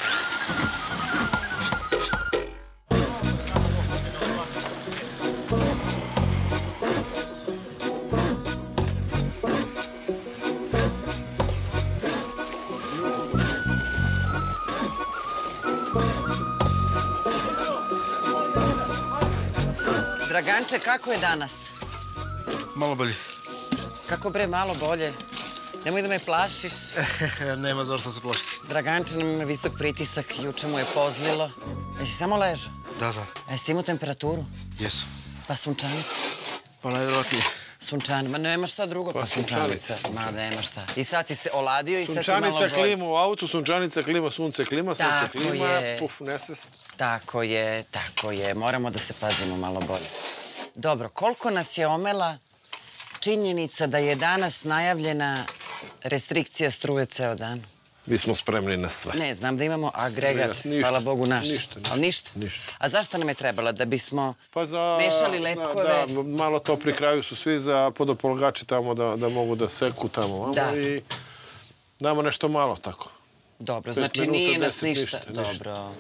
Draganče, kako je danas? Malo bolje. Kako bre, malo bolje? Nemoj da me plašiš. Nema zašto se plašiti. Draganče nam ima visok pritisak, juče mu je pozlilo. Jesi samo ležao? Da. Jesi imao temperaturu? Jesam. Pa sunčanica? Pa najvjerojatnije. Sunčanica, ma nema šta drugo pa sunčanica. Ma nema šta. I sad si se oladio i sad ti malo bolje. Sunčanica klima u autu, sunčanica klima, sunce klima, sunce klima, puf, nesvest. Tako je. Moramo da se pazimo malo bolje. Dobro, koliko nas je omela činjenica da je danas najavljena restrikcija struje ceo dan? Mi smo spremni na sve. Ne, znam da imamo agregat, hvala Bogu naš. Ništa. A zašto nam je trebala? Da bismo mešali lepkove? Da, malo to pri kraju su svi za podopolagače tamo da mogu da seku tamo. I damo nešto malo tako. Dobro, znači nije nas ništa. Dobro.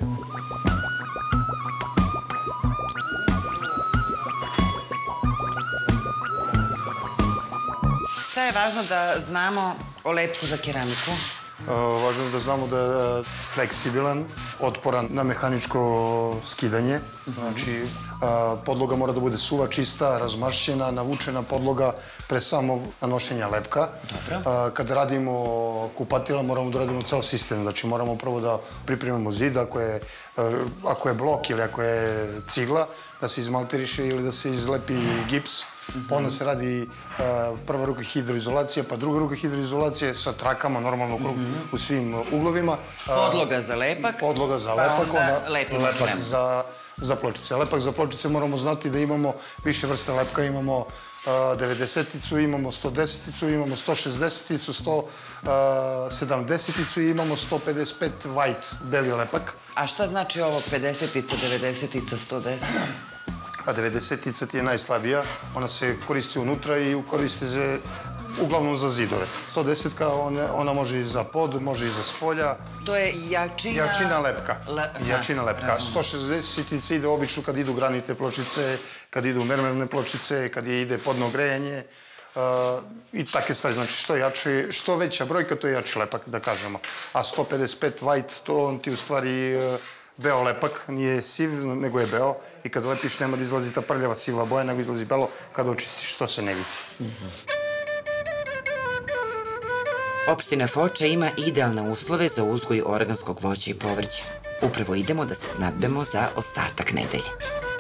Šta je važno da znamo o lepku za keramiku? Važno je da znamo da je fleksibilan, otporan na mehaničko skidanje. Znači, podloga mora da bude suva, čista, razmašćena, navučena podloga pre samog nanošenja lepka. Kad radimo kupatila, moramo da radimo ceo sistem. Znači, moramo prvo da pripremimo zid, ako je blok ili ako je cigla, da se izmalteriše ili da se izlepi gips. Onda se radi prva ruka hidroizolacija, pa druga ruka hidroizolacije sa trakama, normalno u svim uglovima. Podloga za lepak. Podloga za lepak, onda lepak za pločice. Lepak za pločice moramo znati da imamo više vrste lepka, imamo 90-icu, imamo 110-icu, imamo 160-icu, 170-icu i imamo 155 white, beli lepak. A šta znači ovo 50-ica, 90-ica, 110? A 90-ica ti je najslabija, ona se koristi unutra i koristi se uglavnom za zidove. 110-ka ona može i za pod, može i za spolja. To je jačina... Jačina lepka. Jačina lepka. 160-ica ide obično kad idu granitne pločice, kad idu mermerne pločice, kad ide podno grejanje i takve stvari. Znači što veća brojka, to je jači lepak, da kažemo. A 155 white, to on ti u stvari... Beo lepak, nije siv, nego je beo i kad lepiš nema da izlazi ta prljava siva boja, nego izlazi belo, kada očistiš to se ne vidi. Opština Foča ima idealne uslove za uzgoj organskog voća i povrća. Upravo idemo da se snadbemo za ostatak nedelje.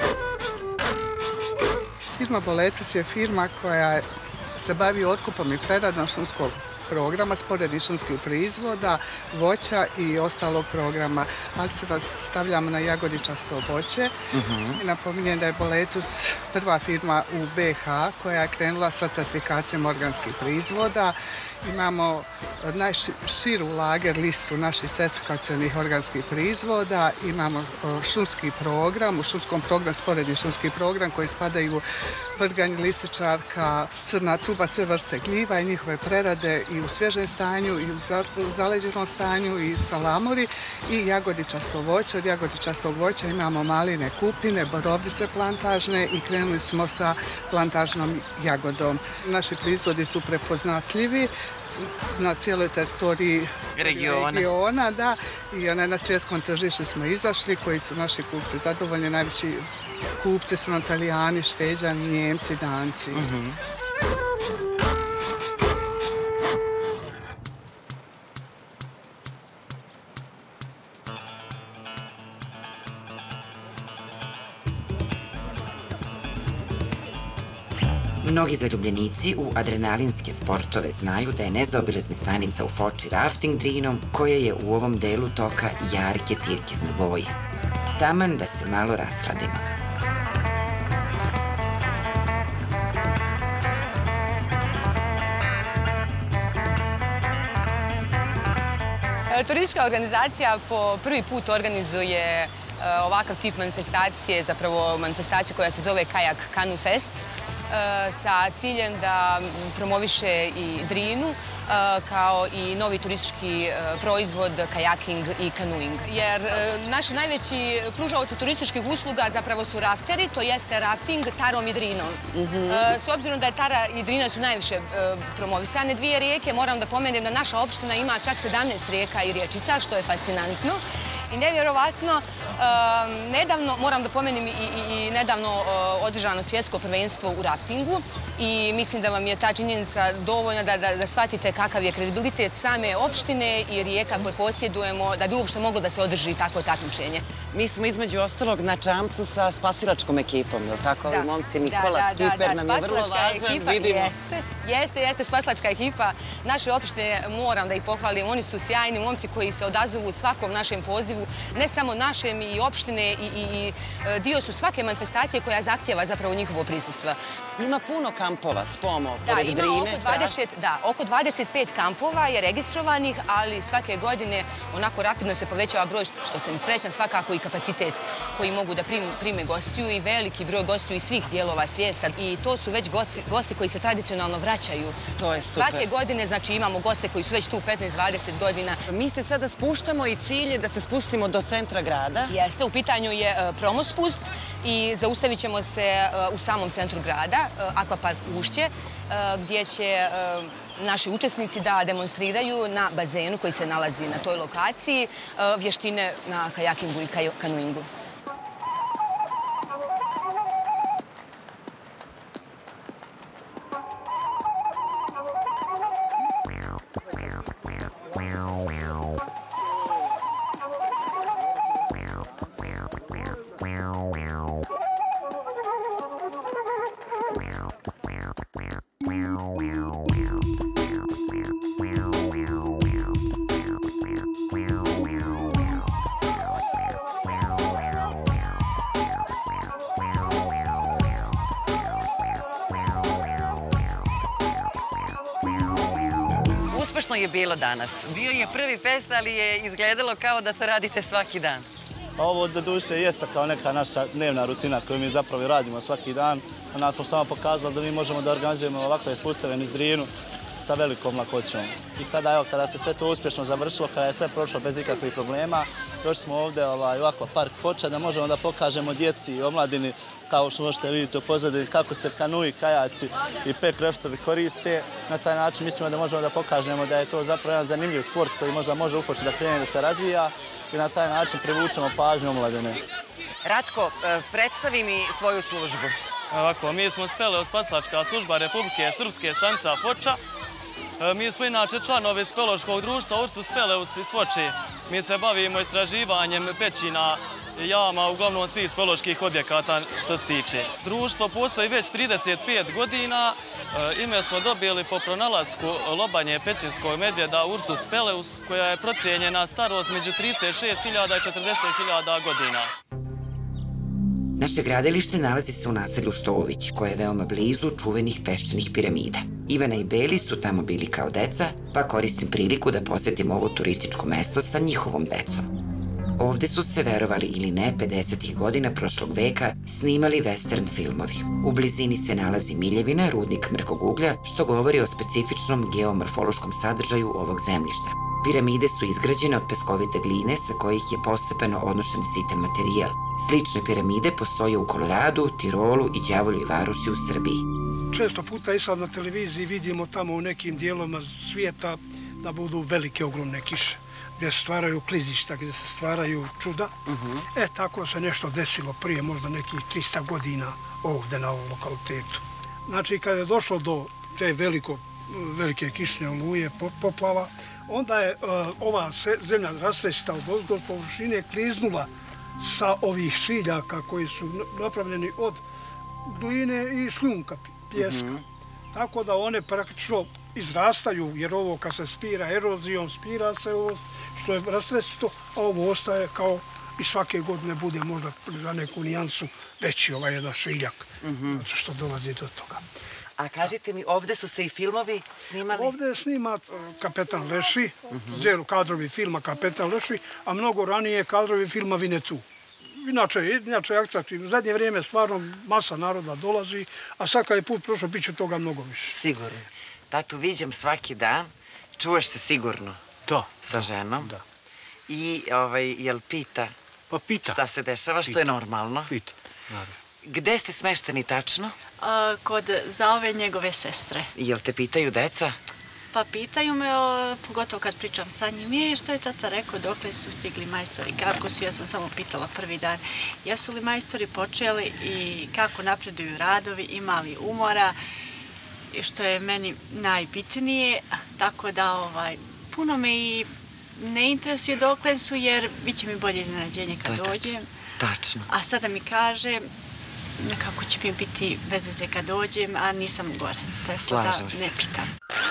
Firma Boletus je firma koja se bavi otkupom i preradom šumskog programa, sporednih šumskih proizvoda, voća i ostalog programa. Akcent stavljamo na jagodičasto voće. Napominjem da je Boletus prva firma u BiH koja je krenula sa certifikacijom organskih proizvoda. Imamo najširu lager listu naših certifikacijnih organskih proizvoda. Imamo šumski program, u šumskom programu sporedni šumski program koji spadaju vrganj, lisičarka, crna truba, sve vrste gljiva i njihove prerade i u svježem stanju i u zaleđenom stanju i u salamuri i jagodičasto voće. Od jagodičastog voća imamo maline, kupine, borovnice plantažne i krenuli smo sa plantažnom jagodom. Naši proizvodi su prepoznatljivi na cijeloj teritoriji regiona, da, i na svjetskom tržištu smo izašli, koji su naši kupci zadovoljni. Najveći kupci su nam Italijani, Šveđani, Njemci, Danci. Mnogi zaljubljenici u adrenalinske sportove znaju da je nezaobilazna stanica u Foči rafting drinom koja je u ovom delu toka jarke tirkizne boje. Taman da se malo rashladimo. Turistička organizacija po prvi put organizuje ovakav tip manifestacije, zapravo manifestacija koja se zove Kajak Kanu Fest, sa ciljem da promoviše i Drinu kao i novi turistički proizvod kajaking i kanuing. Jer naši najveći pružaoci turističkih usluga zapravo su rafteri, to jeste rafting tarom i drinom. S obzirom da je Tara i Drina su najviše promovisane dvije rijeke, moram da pomenem da naša opština ima čak 17 rijeka i riječica, što je fascinantno. I nevjerovatno, nedavno, moram da pomenem i nedavno održano svjetsko prvenstvo u raftingu i mislim da vam je ta činjenica dovoljna da shvatite kakav je kredibilitet same opštine i rijeka koje posjedujemo da bi uopšte moglo da se održi takvo takmičenje. Mi smo između ostalog na čamcu sa spasilačkom ekipom, je li tako? Ovi momci Nikola, skiper nam je vrlo važan, vidimo. Jeste spasilačka ekipa naše opštine, moram da ih pohvalim. Oni su sjajni momci koji se odazovu svakom našem pozivu, ne samo našem i opštine i dio su svake manifestacije koja zahtjeva zapravo njihovo prisustvo. Ima puno kampova, Spomo, pored Drine, strašno. Da, oko 25 kampova je registrovanih, ali svake godine onako rapidno se povećava broj, što sam srećan, svakako i kapacitet koji mogu da prime gostiju i veliki broj gostiju iz svih dijelova svijeta. I to su već gosti koji se tradicionalno vraćaju. To je super. Svake godine, znači, imamo goste koji su već tu 15-20 godina. Mi se sada spuštamo i cilj je da se spustimo do centra grada. Jeste, u pitanju je promospust i zaustavit ćemo se u samom centru grada, Akvapark Ušće, gdje će naši učesnici da demonstriraju na bazenu koji se nalazi na toj lokaciji vještine na kajakingu i kanuingu. uspešno je bilo danas? Bio je prvi fest, ali je izgledalo kao da to radite svaki dan. Ovo do duše jeste kao neka naša dnevna rutina koju mi zapravo radimo svaki dan. Nas smo samo pokazali da mi možemo da organizujemo ovakve spusteve niz Drinu sa velikom lakoćom. I sada, evo, kada se sve to uspješno završilo, kada je sve prošlo bez ikakvih problema, došli smo ovdje u akvapark Foča da možemo da pokažemo djeci i omladini, kao što možete vidjeti u pozadini, kako se kanuji, kajaci i pek raftovi koriste. Na taj način mislimo da možemo da pokažemo da je to zapravo jedan zanimljiv sport koji možda može u Foči da krene da se razvija i na taj način privučemo pažnju omladine. Ratko, predstavi mi svoju službu. Ovako, mi smo Speleospasilačka služba Republike Srpske, stanica Foča. Mi smo inače članovi speleološkog društva Ursus Speleus iz Foče. Mi se bavimo istraživanjem pećina, jama, uglavnom svih speleoloških objekata što se tiče. Društvo postoji već 35 godina. Ime smo dobili po pronalasku lobanje pećinskog medvjeda Ursus Speleus, koja je procijenjena starost među 36.000 i 40.000 godina. Naše gradilište nalazi se u naselju Štović, koje je veoma blizu čuvenih peščanih piramida. Ivana i Beli su tamo bili kao deca, pa koristim priliku da posjetim ovo turističko mesto sa njihovom decom. Ovde su se, verovali ili ne, 50. godina prošlog veka snimali western filmovi. U blizini se nalazi Miljevina, rudnik mrkog uglja, što govori o specifičnom geomorfološkom sadržaju ovog zemljišta. Piramide su izgrađene od peskovite gline sa kojih je postepeno odnošen sitan materijal. Slične piramide postoje u Koloradu, Tirolu i Đavoljoj Varoši u Srbiji. Često puta i sad na televiziji vidimo tamo u nekim dijelovima svijeta da budu velike, ogromne kiše, gdje se stvaraju klizišta, gdje se stvaraju čuda. Tako se nešto desilo prije možda nekih 300 godina ovdje na ovom lokalitetu. Znači, kada je došlo do te velike kišne oluje, poplava, onda je ova zemlja rastresita od ozgod površine kliznula sa ovih šiljaka koji su napravljeni od gline i šljunka, pjeska. Tako da one praktično izrastaju, jer ovo kad se spira erozijom, spira se ovo što je rastresito, a ovo ostaje kao i svake godine bude možda za neku nijansu veći ovaj jedan šiljak, znači što dolazi do toga. A kažite mi, ovdje su se i filmovi snimali? Ovdje snima Kapetan Leši, djelu kadrovi filma Kapetan Leši, a mnogo ranije kadrovi filma Vinetu. Inače, u zadnje vrijeme stvarno masa naroda dolazi, a sad kad je put prošao, bit će toga mnogo više. Sigurno. Tatu viđam svaki dan, čuvaš se sigurno sa ženom. Da. I jel pita šta se dešava, što je normalno? Pita, naravno. Gde ste smešteni tačno? Kod Zaove njegove sestre. Jel te pitaju deca? Pa pitaju me, pogotovo kad pričam sa njim, što je tata rekao, dokle su stigli majstori, kako su, ja sam samo pitala prvi dan, jesu li majstori počeli i kako napreduju radovi, imali umora, što je meni najbitnije, tako da puno me i ne interesuje dokle su, jer bit će mi bolje iznenađenje kad dođem. Tačno. A sada mi kaže kako će mi biti bez veze kad dođem, a nisam gore. Slažem se. Ne pitam.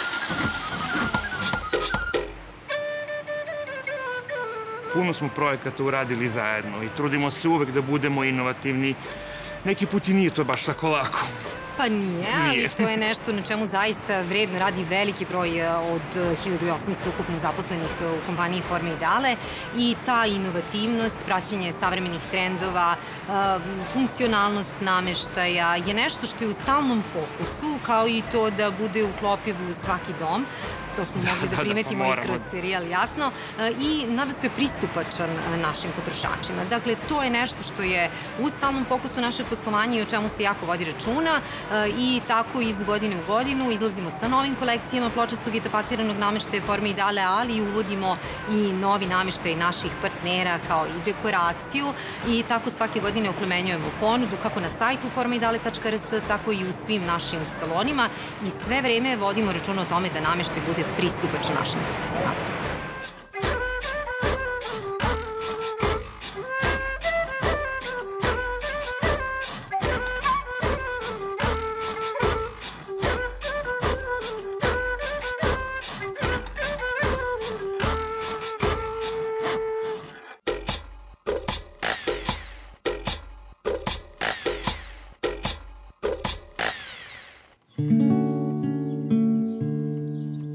Puno smo projekata uradili zajedno i trudimo se uvek da budemo inovativni. Neki put i nije to baš tako lako. Pa nije, ali to je nešto na čemu zaista vredno radi veliki broj od 1800 ukupno zaposlenih u kompaniji Forme Ideale i ta inovativnost, praćenje savremenih trendova, funkcionalnost nameštaja je nešto što je u stalnom fokusu, kao i to da bude uklopiv u svaki dom. To smo mogli da primetimo i kroz serijal, jasno, i nadasve pristupačan našim potrošačima. Dakle, to je nešto što je u stalnom fokusu našeg poslovanja i o čemu se jako vodi računa i tako iz godine u godinu izlazimo sa novim kolekcijama pločastog i tapaciranog nameštaja Forme Ideale, ali uvodimo i novi nameštaj naših partnera kao i dekoraciju i tako svake godine oplemenjujemo ponudu kako na sajtu formeideale.rs, tako i u svim našim salonima i sve vreme vodimo računa o tome da nameštaj bude pristupačan našim kupcima.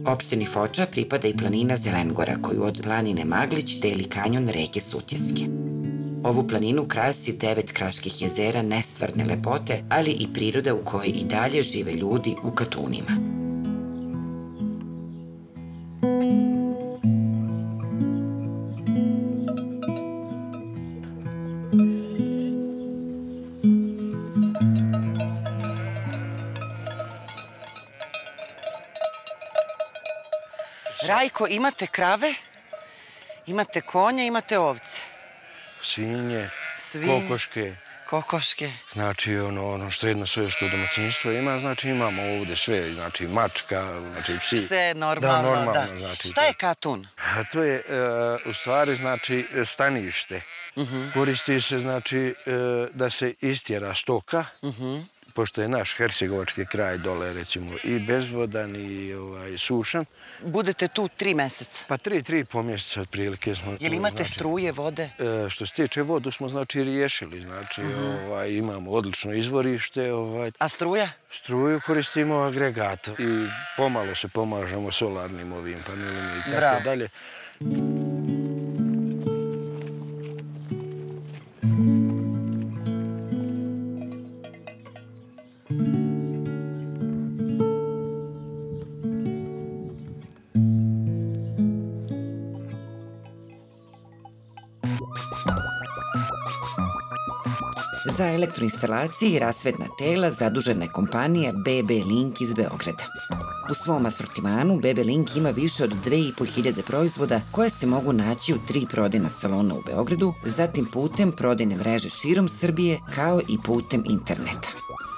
Opštini Foča pripada i planina Zelengora, koju od planine Maglić deli kanjon reke Sutjeske. Ovu planinu krasi 9 kraških jezera nestvarne lepote, ali i priroda u kojoj i dalje žive ljudi u katunima. Rajko, imate krave, imate konje, imate ovce. Svinje, kokoške. Kokoške. Znači, ono što jedno seosko domaćinstvo ima, znači imamo ovdje sve, znači mačka, znači psi. Sve normalno, da. Normalno, znači. Šta je katun? To je, u stvari, znači, stanište. Koristi se, znači, da se istjera stoka, pošto je naš hercegovački kraj dole, recimo, i bezvodan i sušan. Budete tu 3 meseca? Pa 3,5 mjeseca otprilike smo tu. Jel imate struje, vode? Što se tiče vodu smo, znači, riješili. Znači, imamo odlično izvorište. A struja? Struju koristimo agregat i pomalo se pomažemo solarnim ovim panelima i tako dalje. Za elektroinstalacije i rasvetna tela zadužena je kompanija BB Link iz Beograda. U svom asortimanu BB Link ima više od 2500 proizvoda koje se mogu naći u 3 prodajna salona u Beogradu, zatim putem prodajne mreže širom Srbije, kao i putem interneta.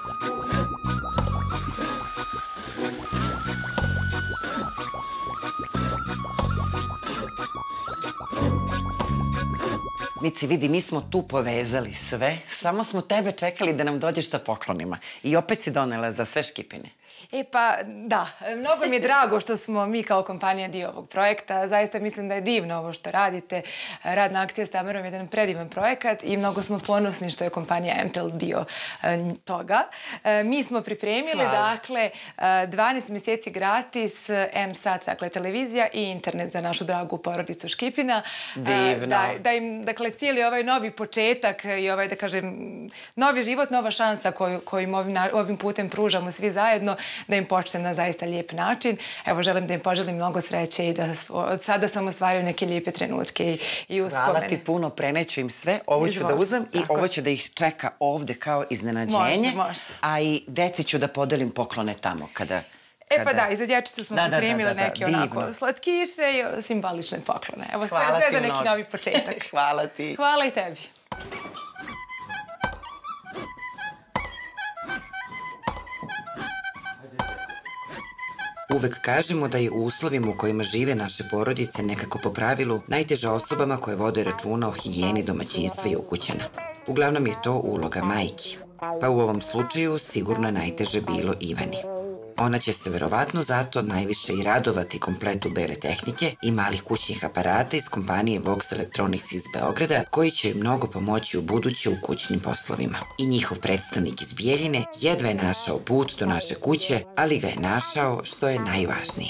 Mici, vidi, mi smo tu povezali sve, samo smo tebe čekali da nam dođeš sa poklonima. I opet si donela za sve Škipine. E pa da, mnogo mi je drago što smo mi kao kompanija dio ovog projekta. Zaista mislim da je divno ovo što radite. Radna akcija s Tamarom je jedan predivan projekat i mnogo smo ponosni što je kompanija MTEL dio toga. Mi smo pripremili, dakle, 12 mjeseci gratis M-Sat, dakle, televizija i internet za našu dragu porodicu Škipina. Divno. Da im, dakle, cijeli ovaj novi početak i ovaj, da kažem, novi život, nova šansa koju im ovim putem pružamo svi zajedno, da im počne na zaista lijep način. Evo, želim da im poželim mnogo sreće i da od sada sam ostvario neke lijepe trenutke i uspomene. Hvala ti puno, preneću im sve. Ovo ću da uzem i ovo će da ih čeka ovde kao iznenađenje. Može. A i deci ću da podelim poklone tamo kada... E pa da, i za dječicu smo pripremili neke onako slatkiše i simbolične poklone. Evo, sve za neki novi početak. Hvala ti. Hvala i tebi. Uvek kažemo da je u uslovima u kojima žive naše porodice nekako po pravilu najteža osobama koje vode računa o higijeni domaćinstva i ukućana. Uglavnom je to uloga majki. Pa u ovom slučaju sigurno je najteže bilo Ivani. Ona će se verovatno zato najviše i radovati kompletu bele tehnike i malih kućnih aparata iz kompanije Vox Electronics iz Beograda, koji će joj mnogo pomoći u buduće u kućnim poslovima. I njihov predstavnik iz Bijeljine jedva je našao put do naše kuće, ali ga je našao, što je najvažnije.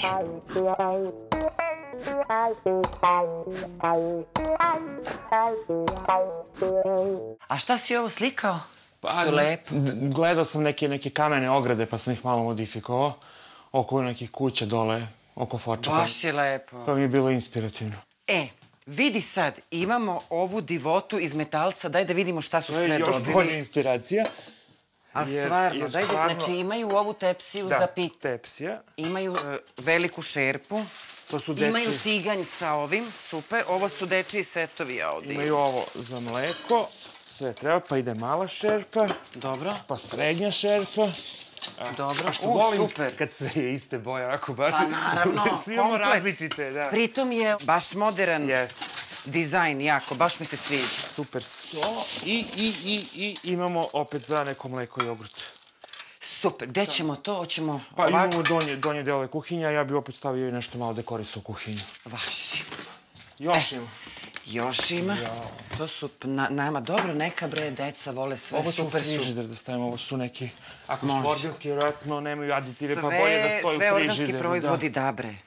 A šta si ovo slikao? Što lepo. Gledao sam neke kamene ograde, pa sam ih malo modifikovao oko nekih kuća dole, oko Foča. Baš je lepo. To mi je bilo inspirativno. Vidi sad, imamo ovu divotu iz metalca, daj da vidimo šta su sve dobili. Još bolja inspiracija. Ali stvarno, znači imaju ovu tepsiju za pit. Da, tepsija. Imaju veliku šerpu. To su dečiji. Imaju tiganj sa ovim, super. Ovo su dečiji setovi, ja ovdje. Imaju ovo za mleko. Sve treba, pa ide mala šerpa. Dobro. Pa srednja šerpa. Dobro, super. Kad sve je iste boje, onako bar. Pa naravno, svi imamo različite, da. Pritom je baš modern dizajn, jako, baš mi se sviđa. Super, to. I imamo opet za neko mleko i jogurt. Super, gde ćemo to? Hoćemo pa imamo donje delove kuhinja, ja bi opet stavio i nešto malo dekorisao kuhinju. Vaši. Još ima. Još ima. To su nama dobro, neka bre, deca vole sve, super su. Ovo ću u frižider da stavimo, ovo su neki, ako su organski, vjerojatno nemaju aditive, pa bolje da stoji u frižider. Sve organski proizvodi, da bre.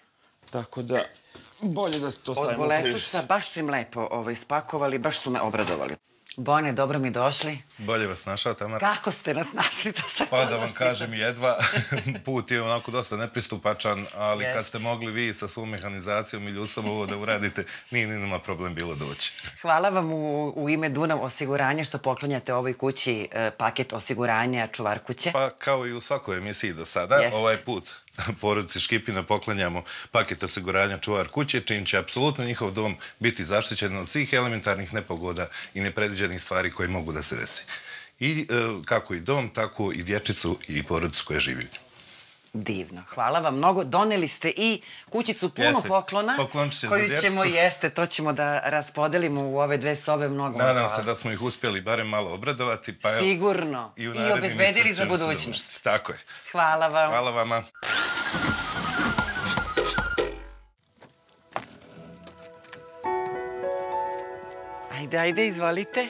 Tako da, bolje da se to stavimo u Od frižider. Boletusa baš su im lepo spakovali, baš su me obradovali. Bojane, dobro mi došli. Bolje vas našao, Tamara. Kako ste nas našli? Pa da vam kažem jedva, put je onako dosta nepristupačan, ali kad ste mogli vi sa svom mehanizacijom i ljudstvom ovo da uradite, nije ni nama problem bilo doći. Hvala vam u ime Dunav osiguranja što poklonjate ovoj kući paket osiguranja čuvar kuće. Pa kao i u svakoj emisiji do sada, ovaj put porodici Škipina poklanjamo paket osiguranja čuvar kuće, čim će apsolutno njihov dom biti zaštićen od svih elementarnih nepogoda i nepredviđenih stvari koje mogu da se desi. I kako i dom, tako i dječicu i porodicu koja živi u njemu. Divno. Hvala vam mnogo. Doneli ste i kućicu puno poklona koju ćemo, to ćemo da raspodelimo u ove dve sobe. Mnogo hvala. Nadam se da smo ih uspjeli barem malo obradovati. Sigurno. I obezbedili za budućnost. Tako je. Hvala vam. Hvala vama. Ajde, izvolite.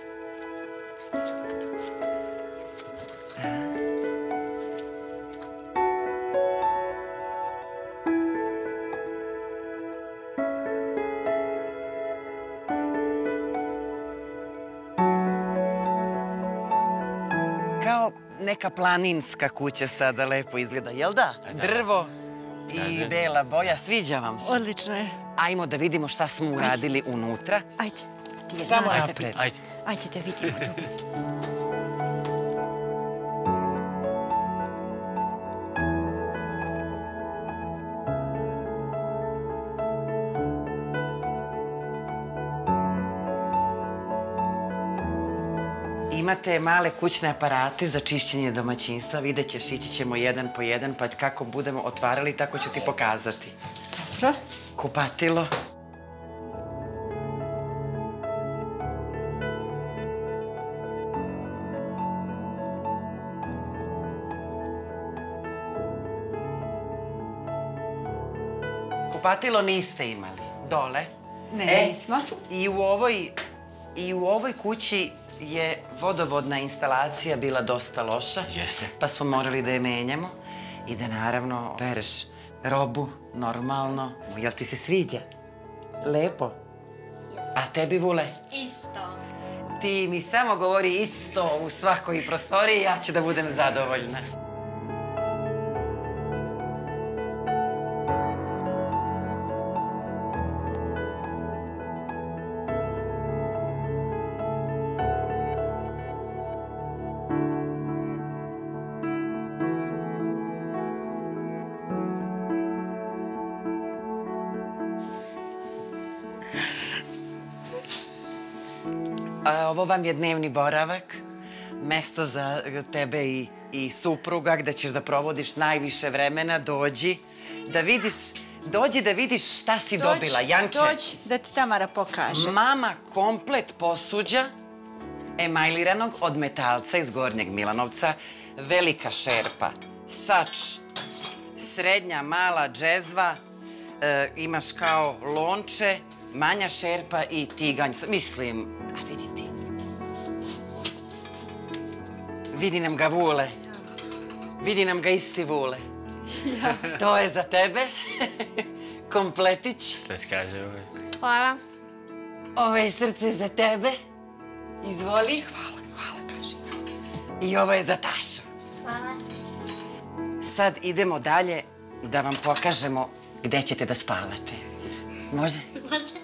Kao neka planinska kuća sada lepo izgleda, jel da? Drvo i bela boja, sviđa vam se? Odlično je. Ajmo da vidimo šta smo uradili unutra. Ajde. Samo napred. Ajde da vidimo. Imate male kućne aparate za čišćenje domaćinstva. Vidjet ćeš, ići ćemo jedan po jedan, pa kako budemo otvarali, tako ću ti pokazati. Dobro. Kupatilo. Kupatilo niste imali. Dole. Ne, nismo. I u ovoj kući je vodovodna instalacija bila dosta loša. Jeste. Pa smo morali da je menjamo i da naravno pereš robu normalno. Jel ti se sviđa? Lepo. A tebi, Vule? Isto. Ti mi samo govori isto u svakoj prostoriji, ja ću da budem zadovoljna. Ovo vam je dnevni boravak, mesto za tebe i supruga gde ćeš da provodiš najviše vremena. Dođi da vidiš šta si dobila. Janče. Dođi, da ti Tamara pokaže. Mama komplet posuđa emajliranog od metalca iz Gornjeg Milanovca, velika šerpa, sač, srednja, mala džezva, imaš kao lonče, manja šerpa i tiganj. Mislim, a vidi ti. Vidi nam ga Vule. Vidi nam ga isti Vule. To je za tebe. Kompletić. Šta ti kaže ovo? Hvala. Ovo je srce za tebe. Izvoli. Hvala, kaži. I ovo je za Tašu. Hvala. Sad idemo dalje da vam pokažemo gde ćete da spavate. Može? Može.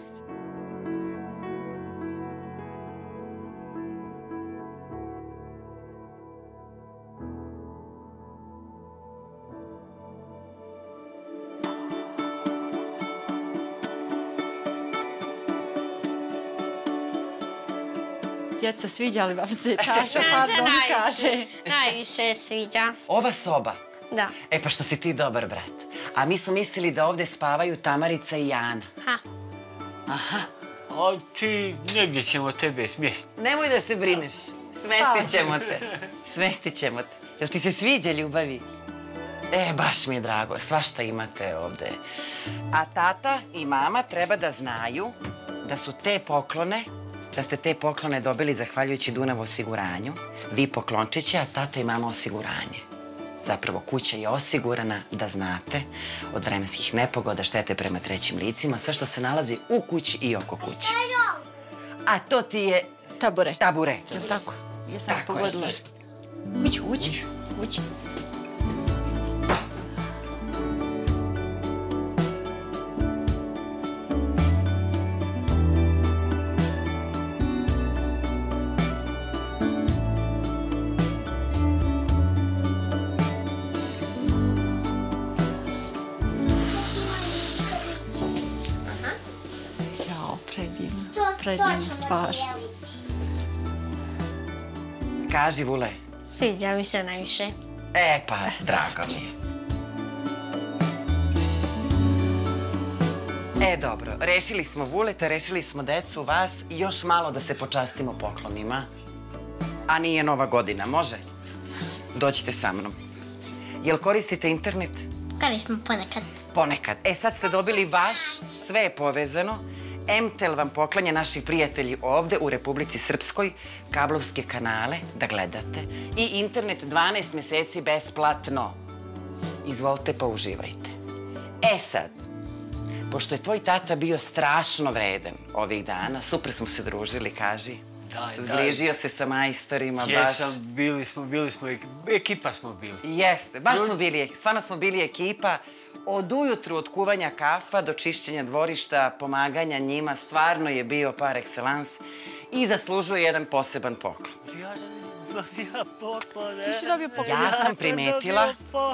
Djeco, sviđa li vam se Taša? Pardon, kaže. Najviše sviđa. Ova soba? Da. E pa što si ti dobar brat. A mi smo mislili da ovde spavaju Tamarica i Jana. Aha. A ti, negdje ćemo tebe smjestiti. Nemoj da se brineš. Smestit ćemo te. Smestit ćemo te. Jel ti se sviđa ljubavi? Baš mi je drago. Svašta imate ovde. A tata i mama treba da znaju da su te poklone, da ste te poklone dobili zahvaljujući Dunav osiguranju. Vi poklončiće, a tata i mama osiguranje. Zapravo, kuća je osigurana, da znate, od vremenskih nepogoda, štete prema trećim licima, sve što se nalazi u kući i oko kuće. A to ti je... Tabure. Tabure. Je li tako? Jesam pogodila. Ući. Predivna stvar. Kaži, Vule. Sviđa mi se najviše. Pa, drago mi je. Dobro, rešili smo Vuleta, rešili smo decu, vas i još malo da se počastimo poklonima. A nije Nova godina, može? Dođite sa mnom. Jel koristite internet? Koristimo ponekad. Ponekad. Sad ste dobili vaš, sve je povezano. MTEL vam poklanja naši prijatelji ovde u Republici Srpskoj kablovske kanale da gledate i internet 12 meseci besplatno. Izvolite pa uživajte. Sad, pošto je tvoj tata bio strašno vreden ovih dana, super smo se družili, kaži. Zbližio se sa majstorima, baš... Jesam, bili smo, ekipa smo bili. Jeste, baš smo bili, stvarno smo bili ekipa. Od ujutru, od kuvanja kafa do čišćenja dvorišta, pomaganja njima, stvarno je bio par excellence i zaslužuje jedan poseban poklon. Ti si dobio poklon. Ja sam primetila.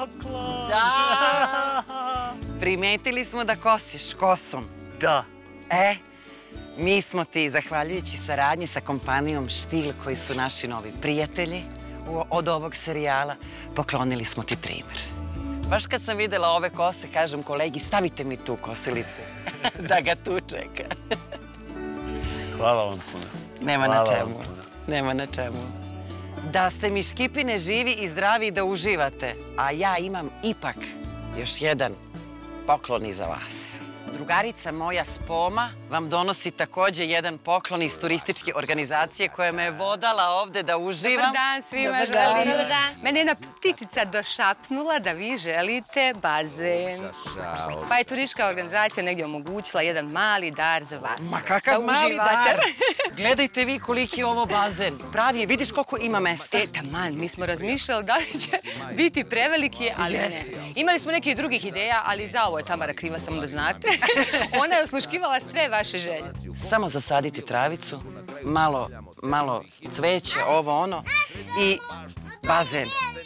Da! Primetili smo da kosiš kosom. Da. Mi smo ti, zahvaljujući saradnji sa kompanijom Štil, koji su naši novi prijatelji od ovog serijala, poklonili smo ti trimer. Baš kad sam videla ove kose, kažem kolegi, stavite mi tu kosilicu, da ga tu čeka. Hvala vam puno. Nema na čemu. Nema na čemu. Da ste mi Škipine živi i zdravi da uživate, a ja imam ipak još jedan poklon i za vas. Drugarica moja Spoma vam donosi takođe jedan poklon iz turističke organizacije koja me je vodala ovde da uživam. Dobar dan svima, želim. Dobar dan. Mene jedna ptičica došapnula da vi želite bazen. Pa je turistička organizacija negdje omogućila jedan mali dar za vas. Ma kakav mali dar? Gledajte vi koliki je ovo bazen. Pravi je, vidiš koliko ima mesta. Taman, mi smo razmišljali da li će biti preveliki, ali ne. Imali smo nekih drugih ideja, ali za ovo je Tamara kriva, samo da znate. Ona je osluškivala sve vaše želje. Samo zasaditi travicu, malo cveće, ovo ono i bazen.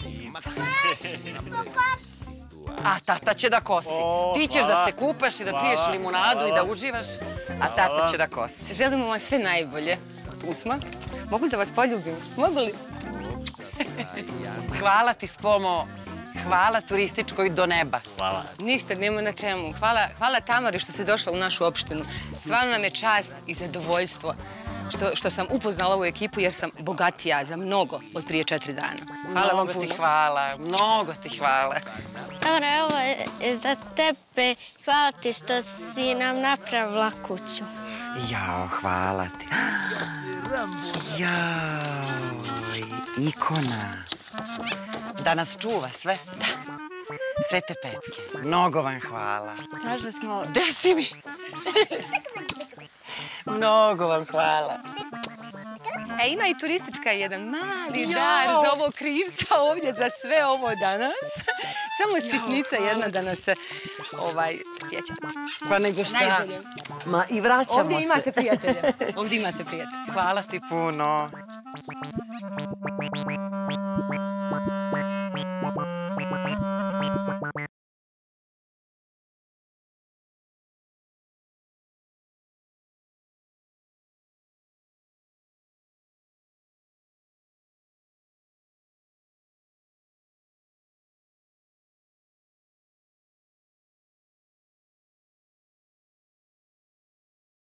A tata će da kosi. Ti ćeš da se kupaš i da piješ limunadu i da uživaš, a tata će da kosi. Želimo vam sve najbolje. Usma, mogu li da vas poljubim? Mogu li? Hvala ti, Spomo. Hvala turističkoj do neba. Hvala. Ništa, nema na čemu. Hvala Tamari što si došla u našu opštinu. Stvarno nam je čast i zadovoljstvo što sam upoznala ovu ekipu jer sam bogatija za mnogo od prije 4 dana. Hvala vam puno. Mnogo ti hvala, mnogo ti hvala. Tamara, ovo je za tebe. Hvala ti što si nam napravila kuću. Jao, hvala ti. Jao, ikona. Da nas čuva sve? Da. Svete petke, mnogo vam hvala. Tražili smo... Gde si mi? Mnogo vam hvala. Ima i turistička jedan mali dar za ovo krivca ovdje, za sve ovo danas. Samo sitnica jedna da nas se sjeća. Pa nego šta? Najbolje. Ma i vraćamo se. Ovdje imate prijatelja. Ovdje imate prijatelja. Hvala ti puno.